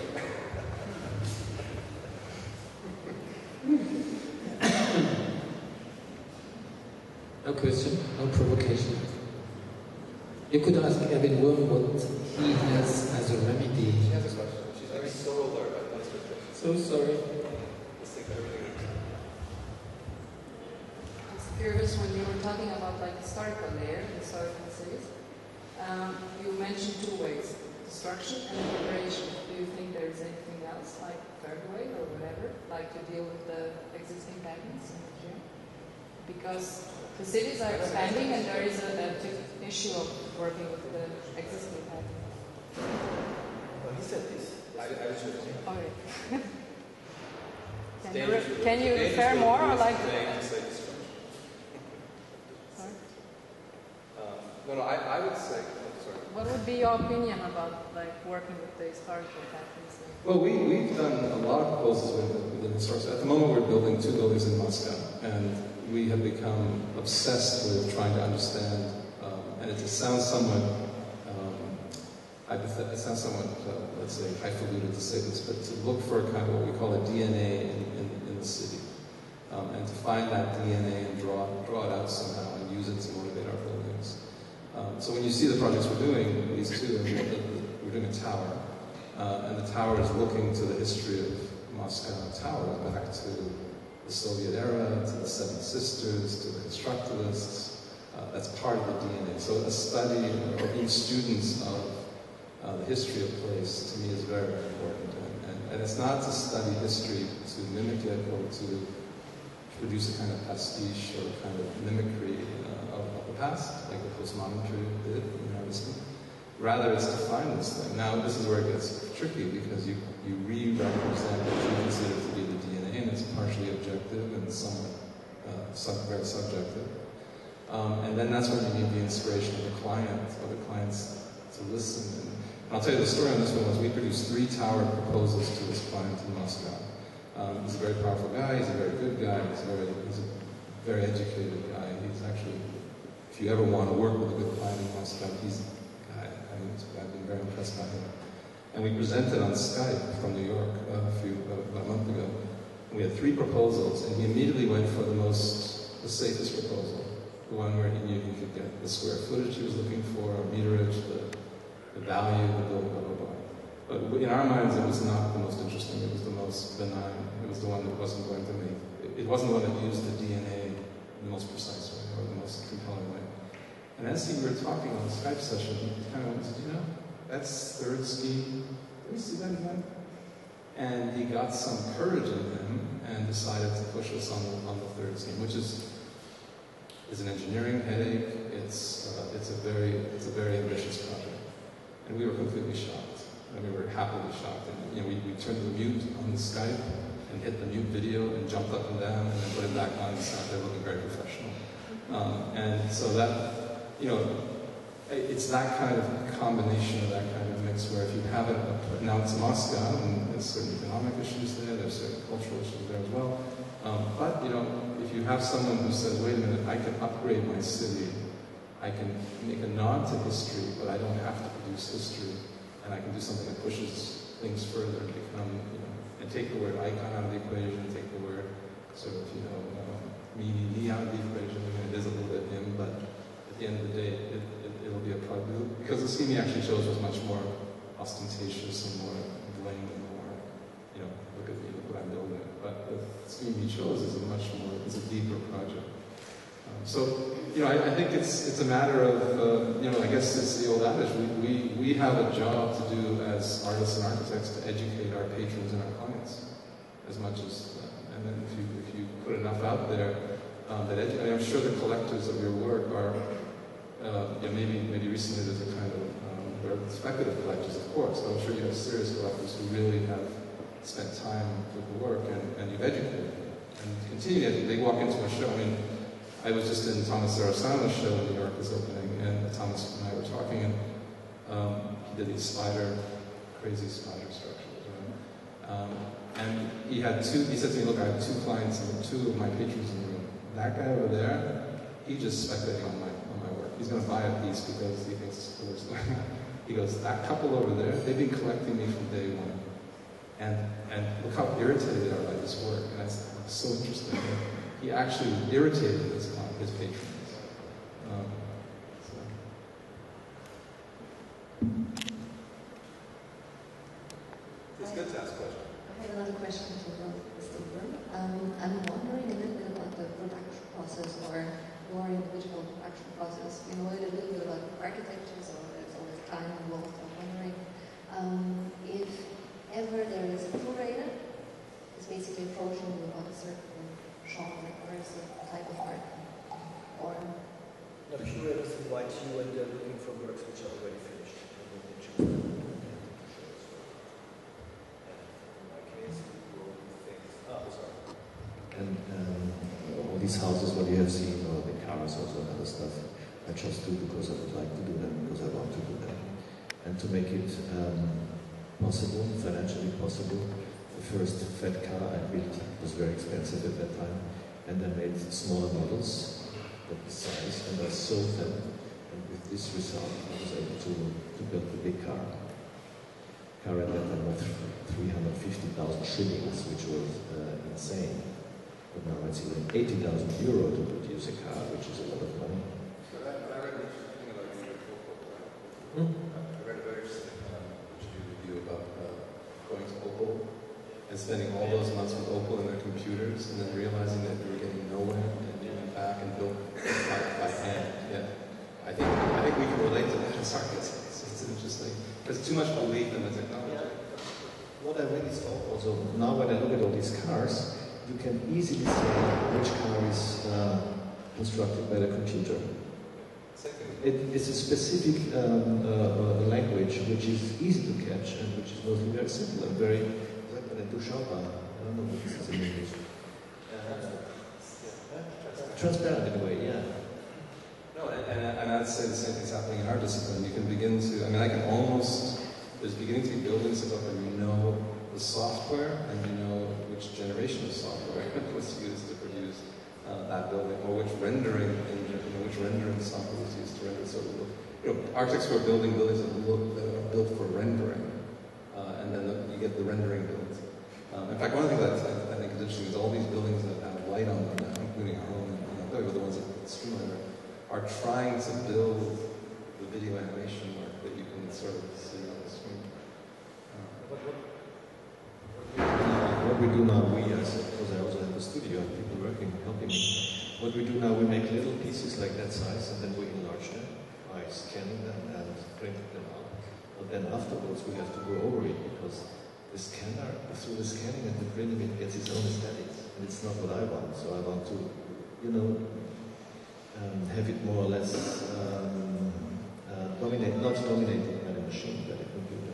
No question, no provocation. You could ask Erwin Wurm what he has as a remedy. She has a question. She's very so alert, but that's her question. So sorry. Let's think everything. I was curious when you were talking about like historical layer, historical cities. Um, you mentioned two ways: destruction and liberation. Do you think there is anything else, like third way or whatever, like to deal with the existing patterns in the gym? Because the cities are expanding, and there is a, a issue of working with the existing patterns. Well, he said this. I, I just heard it. Okay. Can you, re can you refer more or like? Sorry? Um, no, no. I, I would say. Oh, sorry. What would be your opinion about like working with the historical patterns? Well, we we've done a lot of proposals with within the source. At the moment, we're building two buildings in Moscow, and we have become obsessed with trying to understand. Um, and it sounds somewhat. It sounds somewhat, uh, let's say, highfalutin to say this, but to look for a kind of what we call a D N A in, in, in the city. um, and to find that D N A and draw, draw it out somehow and use it to motivate our buildings. Um, so when you see the projects we're doing, these two, we're doing a tower, uh, and the tower is looking to the history of Moscow Tower, back to the Soviet era, to the Seven Sisters, to the Constructivists. Uh, that's part of the D N A. So a study or being students of uh, the history of place, to me, is very, very important. And, and, and it's not to study history to mimic it or to produce a kind of pastiche or kind of mimicry uh, of, of the past, like the postmodern period did, you know, obviously. Rather, it's to find this thing. Now, this is where it gets tricky, because you, you re-represent what you consider to be the D N A, and it's partially objective and somewhat uh, sub very subjective. Um, and then that's when you need the inspiration of the client, or the clients to listen. And I'll tell you the story on this one was we produced three tower proposals to this client in Moscow. Um, he's a very powerful guy, he's a very good guy, he's, very, he's a very educated guy. He's actually, if you ever want to work with a good client in Moscow, he's the guy. I mean, I've been very impressed by him. And we presented on Skype from New York uh, a few, uh, about a month ago. We had three proposals, and he immediately went for the most, the safest proposal. The one where he knew he could get the square footage he was looking for, meterage, the, the value, the blah, blah, blah, blah. But in our minds, it was not the most interesting, it was the most benign. It was the one that wasn't going to make, it, it wasn't the one that used the D N A in the most precise way, or the most compelling way. And as we were talking on the Skype session, he kind of went, did you know, that's third scheme, did we see that again? And he got some courage in him and decided to push us on the, on the third scheme, which is is an engineering headache. It's uh, it's a very it's a very ambitious project, and we were completely shocked. And we were happily shocked. And you know, we, we turned the mute on the Skype and hit the mute video and jumped up and down and then put it back on and sat there looking very professional. Um, and so that you know, it's that kind of combination of that kind of mix where if you have it now it's Moscow and there's certain economic issues there, there's certain cultural issues there as well. Um, but, you know, if you have someone who says, wait a minute, I can upgrade my city, I can make a nod to history, but I don't have to produce history, and I can do something that pushes things further and become, you know, and take the word icon out of the equation, take the word sort of, you know, um, me out of the equation. I mean, it is a little bit him, but at the end of the day, it, it, it'll be a product. Because the scheme he actually chose was much more ostentatious and more bling and more, you know, look at me, look what I'm building. But the scheme he chose is a much more, it's a deeper project. Um, so, you know, I, I think it's it's a matter of, uh, you know, I guess it's the old adage, we, we, we have a job to do as artists and architects to educate our patrons and our clients as much as, uh, and then if you, if you put enough out there, um, that edu I mean, I'm sure the collectors of your work are, uh, you know, maybe, maybe recently there's a kind of, um, there are speculative collectors, of course, but I'm sure you have serious collectors who really have spent time with the work and, and you've educated them. And continue to, they walk into a show. I mean, I was just in Thomas Sarasano's show in New York was opening, and Thomas and I were talking, and um, he did these spider, crazy spider structures. Right? Um, and he had two, he said to me, look, I have two clients and two of my patrons in the room. That guy over there, he just speculating on my, on my work. He's going to buy a piece because he thinks it's the worst thing. He goes, that couple over there, they've been collecting me from day one. And, and look how irritated they are by this work. And that's, that's so interesting. He actually irritated his, his patrons. Um, so. It's good to ask questions. I have another question to Mister Burn. Um, I'm wondering a little bit about the production process, or your individual production process. You know a little bit about architecture, so there's always time involved. I'm wondering um, if ever there is a curator, it's basically approaching you about a certain genre or a certain type of art, or The curators invite you and they're looking for works which are already finished. And then they choose them. In my case, we go with things. Oh, sorry. And um, all these houses, what you have seen, or the cars, also and other stuff, I just do because I would like to do them, because I want to do them. And to make it um, possible, financially possible, the first fat car I built was very expensive at that time, and I made smaller models of the size, and I sold them, and with this result I was able to, to build the big car. Car at that time was three hundred fifty thousand shillings, which was uh, insane. But now it's even eighty thousand euro to produce a car, which is a lot of money. But I, but I read an interesting thing about you at Opel. Hmm? I read a very interesting um, interview with you about uh, going to Opel and spending all those months with Opel and their computers, and then realizing that you were getting nowhere, and you went back and built by, by hand. Yeah, I think I think we can relate to that as architects. It's, it's interesting. There's too much belief in the technology. What I really saw also, now when I look at all these cars, you can easily say which car is uh, constructed by the computer. It is a specific um, uh, uh, language which is easy to catch and which is mostly very simple and very durchschaubar. I don't know what this is in English. Transparent in a way, yeah. No, and, and, and I'd say the same thing's happening in our discipline. You can begin to, I mean, I can almost, there's beginning to be buildings that where you know the software and you know which generation of software was used to produce uh, that building, or which rendering engine, you know, which rendering software was used to render. So, you know, architects who are building buildings that look that are built for rendering, uh, and then the, you get the rendering built. Um, in fact, one of the things that I, I think is interesting is all these buildings that have light on them now, including our own, you know, the ones that Streamliner, are trying to build the video animation work that you can sort of see on the screen. Uh, What, what, what we do now, we as, because I also have a studio and people working, helping me. What we do now, we make little pieces like that size and then we enlarge them by scanning them and printing them out. But then afterwards we have to go over it because the scanner, through the scanning and the printing, it gets its own aesthetics. And it's not what I want. So I want to, you know, um, have it more or less um, uh, dominate, not dominated by the machine, by the computer.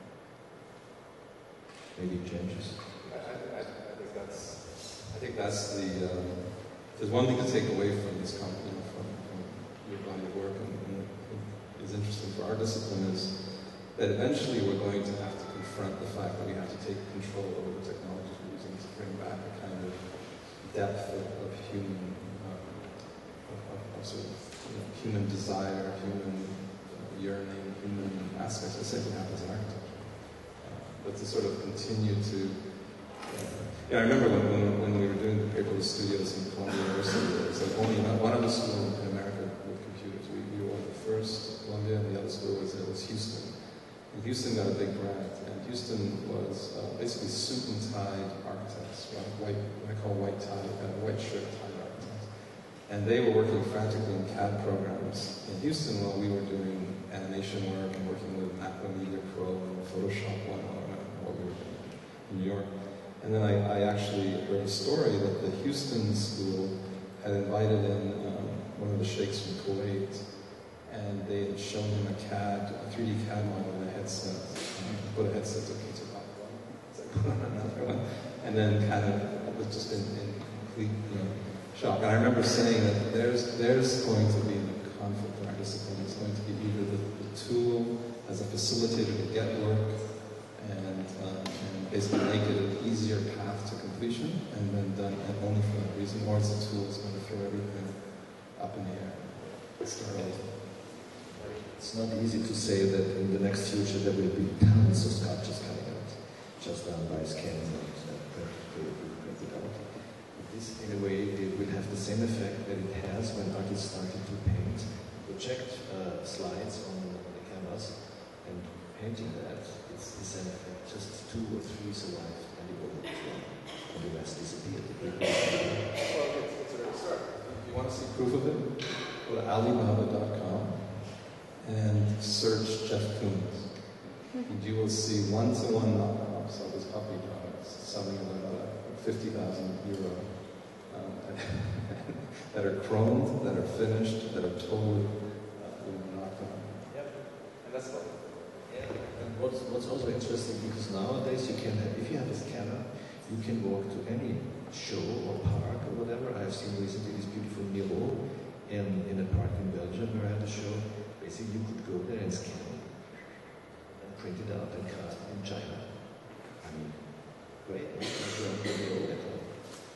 Maybe it changes. I, I, I think that's, I think that's the, um, there's one thing to take away from this company, you know, from, from your body of work, and, and is interesting for our discipline is that eventually we're going to have to confront the fact that we have to take control over the technologies we're using to bring back a kind of depth of, of human, uh, of, of, of sort of you know, human desire, human uh, yearning, human aspects. The same thing happens in architecture. Uh, but to sort of continue to, uh, yeah, I remember when, when, when we were doing the paperless studios in Columbia University, there was like only one other school in America with computers. We, we were the first, Columbia, and the other school was, uh, was Houston. And Houston got a big grant, and Houston was uh, basically suit and tied architects, right? White, what I call white tie, uh, white shirt tied architects. And they were working frantically in C A D programs in Houston while we were doing animation work and working with Macromedia Pro and Photoshop one on what we were doing in New York. And then I, I actually heard a story that the Houston school had invited in um, one of the sheikhs from Kuwait, and they had shown him a C A D, a three D C A D model in a headset. Um, put a headset, okay, to that one. So put on another one. And then kind of was just in, in complete you know, shock. And I remember saying that there's there's going to be a conflict in our discipline. It's going to be either the, the tool as a facilitator to get work and, um, and basically make it an easier path to completion and then done and only for that reason, or it's a tool that's going to throw everything up in the air. Start over. It's not easy to say that in the next future there will be tons of sculptures coming out, just done by scanning and printed out. This, in a way, it will have the same effect that it has when artists started to paint, project uh, slides on the canvas, and painting that, it's the same effect. Just two or three survived, and it wasn't one, and the rest disappeared. Well, it's, it's a very start. If you want to see proof of it, go to Alibaba dot com. And search Jeff Koons. And you will see one-to-one knockoffs of his puppy dogs selling about uh, fifty thousand euro um, that are chromed, that are finished, that are totally uh, you know, knocked on. Yep, and that's all. Yeah. And what's, what's also interesting, because nowadays you can have, if you have a scanner, you can walk to any show or park or whatever. I've seen recently this beautiful Miro in, in a park in Belgium where I had a show. Basically, you could go there and scan it and print it out and cast it in China. I mean, great. You don't really owe at all.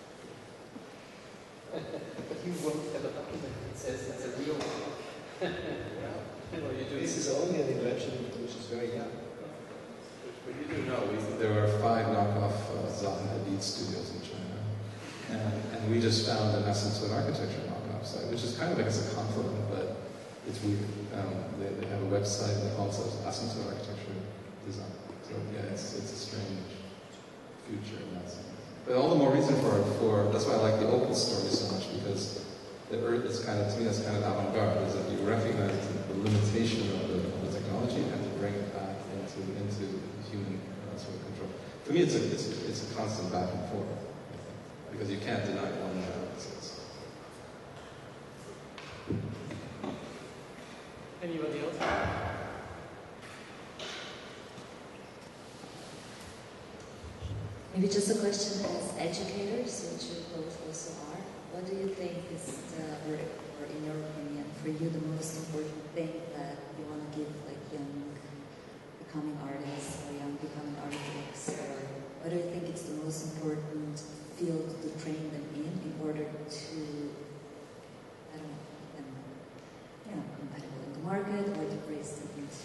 But you won't have a document that says it's a real one. Well, you do. This is only an invention which is very young. But you do know we, there are five knockoff uh, Zaha Hadid studios in China. And, and we just found an asymptote architecture knockoff site, which is kind of like it's a compliment, but it's weird. Um, they, they have a website that calls it asymptote architecture design. So yeah, it's, it's a strange future in that sense. But all the more reason for it, for, that's why I like the open story so much, because the Earth is kind of, to me, that's kind of avant-garde, is that you recognize the limitation of the, of the technology and to bring it back into, into human uh, sort of control. For me, it's a, it's, a, it's a constant back and forth, because you can't deny one analysis. Anybody else? Maybe just a question as educators, which you both also are. What do you think is, the, or, or in your opinion, for you the most important thing that you want to give like young becoming artists or young becoming architects? Or what do you think is the most important field to train them in in order to, I don't know, make them, you know, compatible in the market or to raise them into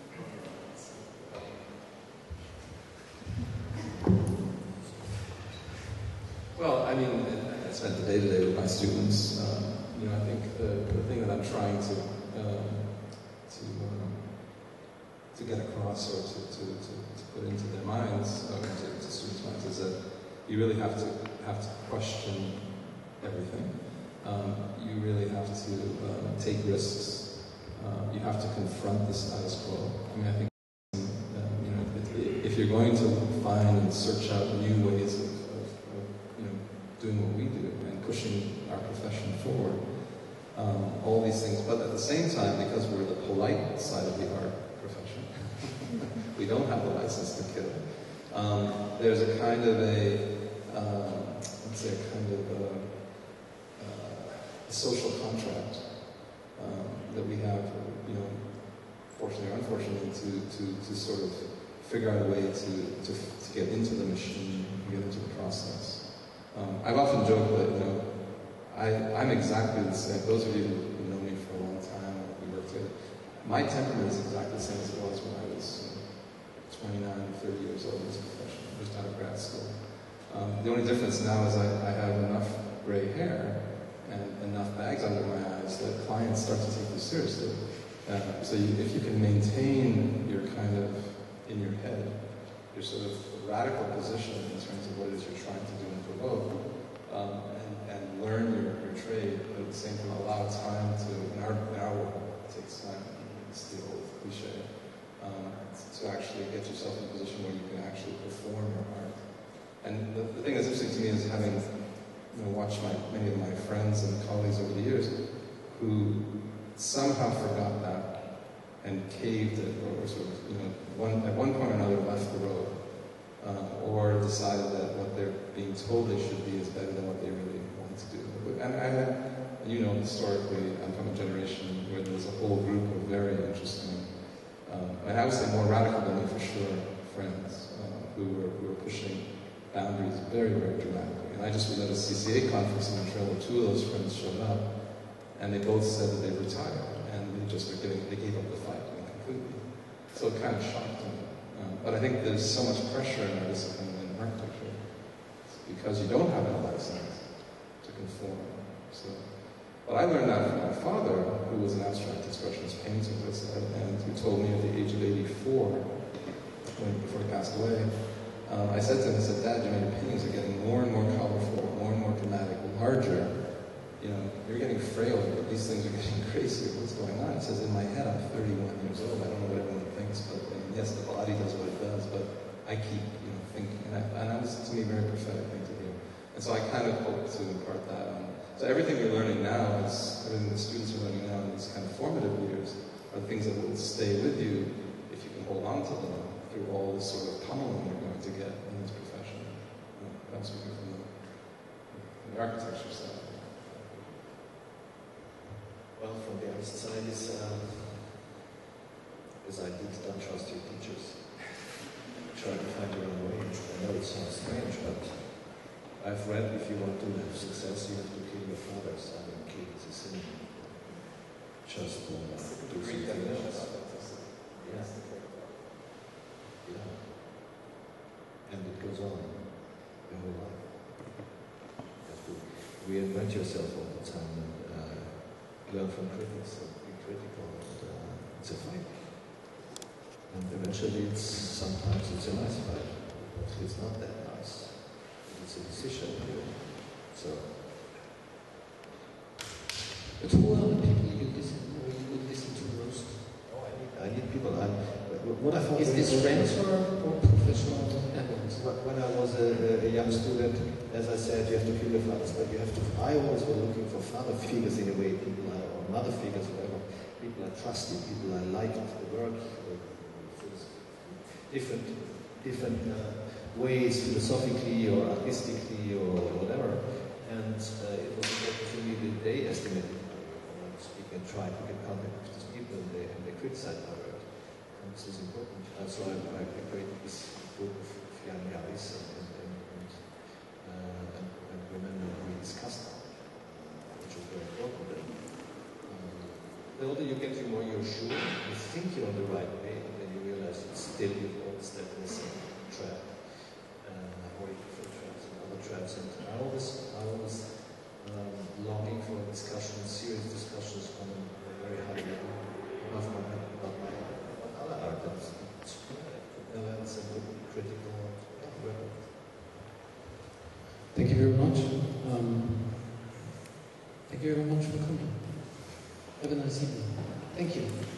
Well, I mean, I spent the day-to-day with my students. Um, you know, I think the, the thing that I'm trying to um, to um, to get across or to, to, to, to put into their minds, uh, to, to students' minds, is that you really have to have to question everything. Um, you really have to um, take risks. Uh, you have to confront the status quo. I mean, I think um, you know, if, if you're going to find and search out new ways of doing what we do and pushing our profession forward. Um, all these things, but at the same time, because we're the polite side of the art profession, we don't have the license to kill. Um, there's a kind of a, um, let's say, a kind of a, uh, a social contract um, that we have, you know, fortunately or unfortunately, to, to, to sort of figure out a way to, to, to get into the machine, get into the process. Um, I've often joked that, you know, I, I'm exactly the same. Those of you who know me for a long time, we worked together, my temperament is exactly the same as it was when I was you know, twenty-nine, thirty years old in this profession, just out of grad school. Um, the only difference now is I, I have enough gray hair and enough bags under my eyes that clients start to take you seriously. Uh, so you, if you can maintain your kind of, in your head, your sort of radical position in terms of what it is you're trying to do and provoke, um, and, and learn your, your trade, but at the same time allow time to, in our, in our world, it takes time, it's the old cliche, um, to actually get yourself in a position where you can actually perform your art. And the, the thing that's interesting to me is having you know, watched my, many of my friends and colleagues over the years who somehow forgot that and caved it, or sort of, you know, one, at one point or another left the road, um, or decided that what they're being told they should be is better than what they really want to do. And I had, you know, historically, I'm from a generation where there was a whole group of very interesting, um, and I would say more radical than me for sure, friends uh, who were who were pushing boundaries very, very dramatically. And I just was at a C C A conference in Montreal where two of those friends showed up, and they both said that they retired. Just are getting, they gave up the fight completely. So it kind of shocked me. Um, but I think there's so much pressure in our discipline in architecture because you don't have a license to conform. So, but I learned that from my father, who was an abstract expressionist painter, as I said, and who told me at the age of eighty-four, when, before he passed away, um, I said to him, I said, Dad, you know, your paintings are getting more and more colorful, more and more dramatic, larger. You know, you're getting frailer, but these things are getting crazier. What's going on? He says, in my head, I'm thirty-one years old. I don't know what everyone thinks, but I mean, yes, the body does what it does, but I keep, you know, thinking. And, I, and that was, to me, a very prophetic thing to hear. And so I kind of hope to impart that on. So everything we're learning now is, everything the students are learning now in these kind of formative years are things that will stay with you if you can hold on to them through all this sort of pummeling you're going to get in this profession. You know, I'm speaking from the, from the architecture side. Well, from the other side is, um, is I did don't trust your teachers. Try to find your own way. I know it sounds strange, but I've read if you want to have success, you have to kill your fathers. I mean, kill is a sin. Just uh, do some things. Yeah. Yeah. And it goes on your whole life. reinvent yourself all the time and uh, learn from critics, and be critical, and uh, it's a fight. And eventually it's, sometimes it's a nice fight, it's not that nice, it's a decision, really. So. But who are the people you listen, or you would listen to most? Oh, I need, I need people. I, what I found Is this friends or, or professional networks? When I was a, a young student, as I said, you have to kill the fathers, but you have to. I always was looking for father figures in a way, people I, or mother figures, whatever. People I trusted, people I liked the work, uh, different, different uh, ways, philosophically or artistically or whatever. And uh, it was important to me that they estimated my work. When I speak and try to get contact with these people, and they, and they criticize my work. And this is important. Uh, so I, I created this group of young guys and, and, and, and, uh, and, and women, and we discussed that, which was very important. And, um, the older you get, the more you're sure, you think you're on the right way, and then you realize it's still you've always stepped in the same trap, uh, or different traps and other traps. And I always, I always um, longing for discussions, serious discussions on a very high level about my, about my about other art. That's balance and critical. Yeah, thank you very much. Um, thank you very much for coming. Have a nice evening. Thank you.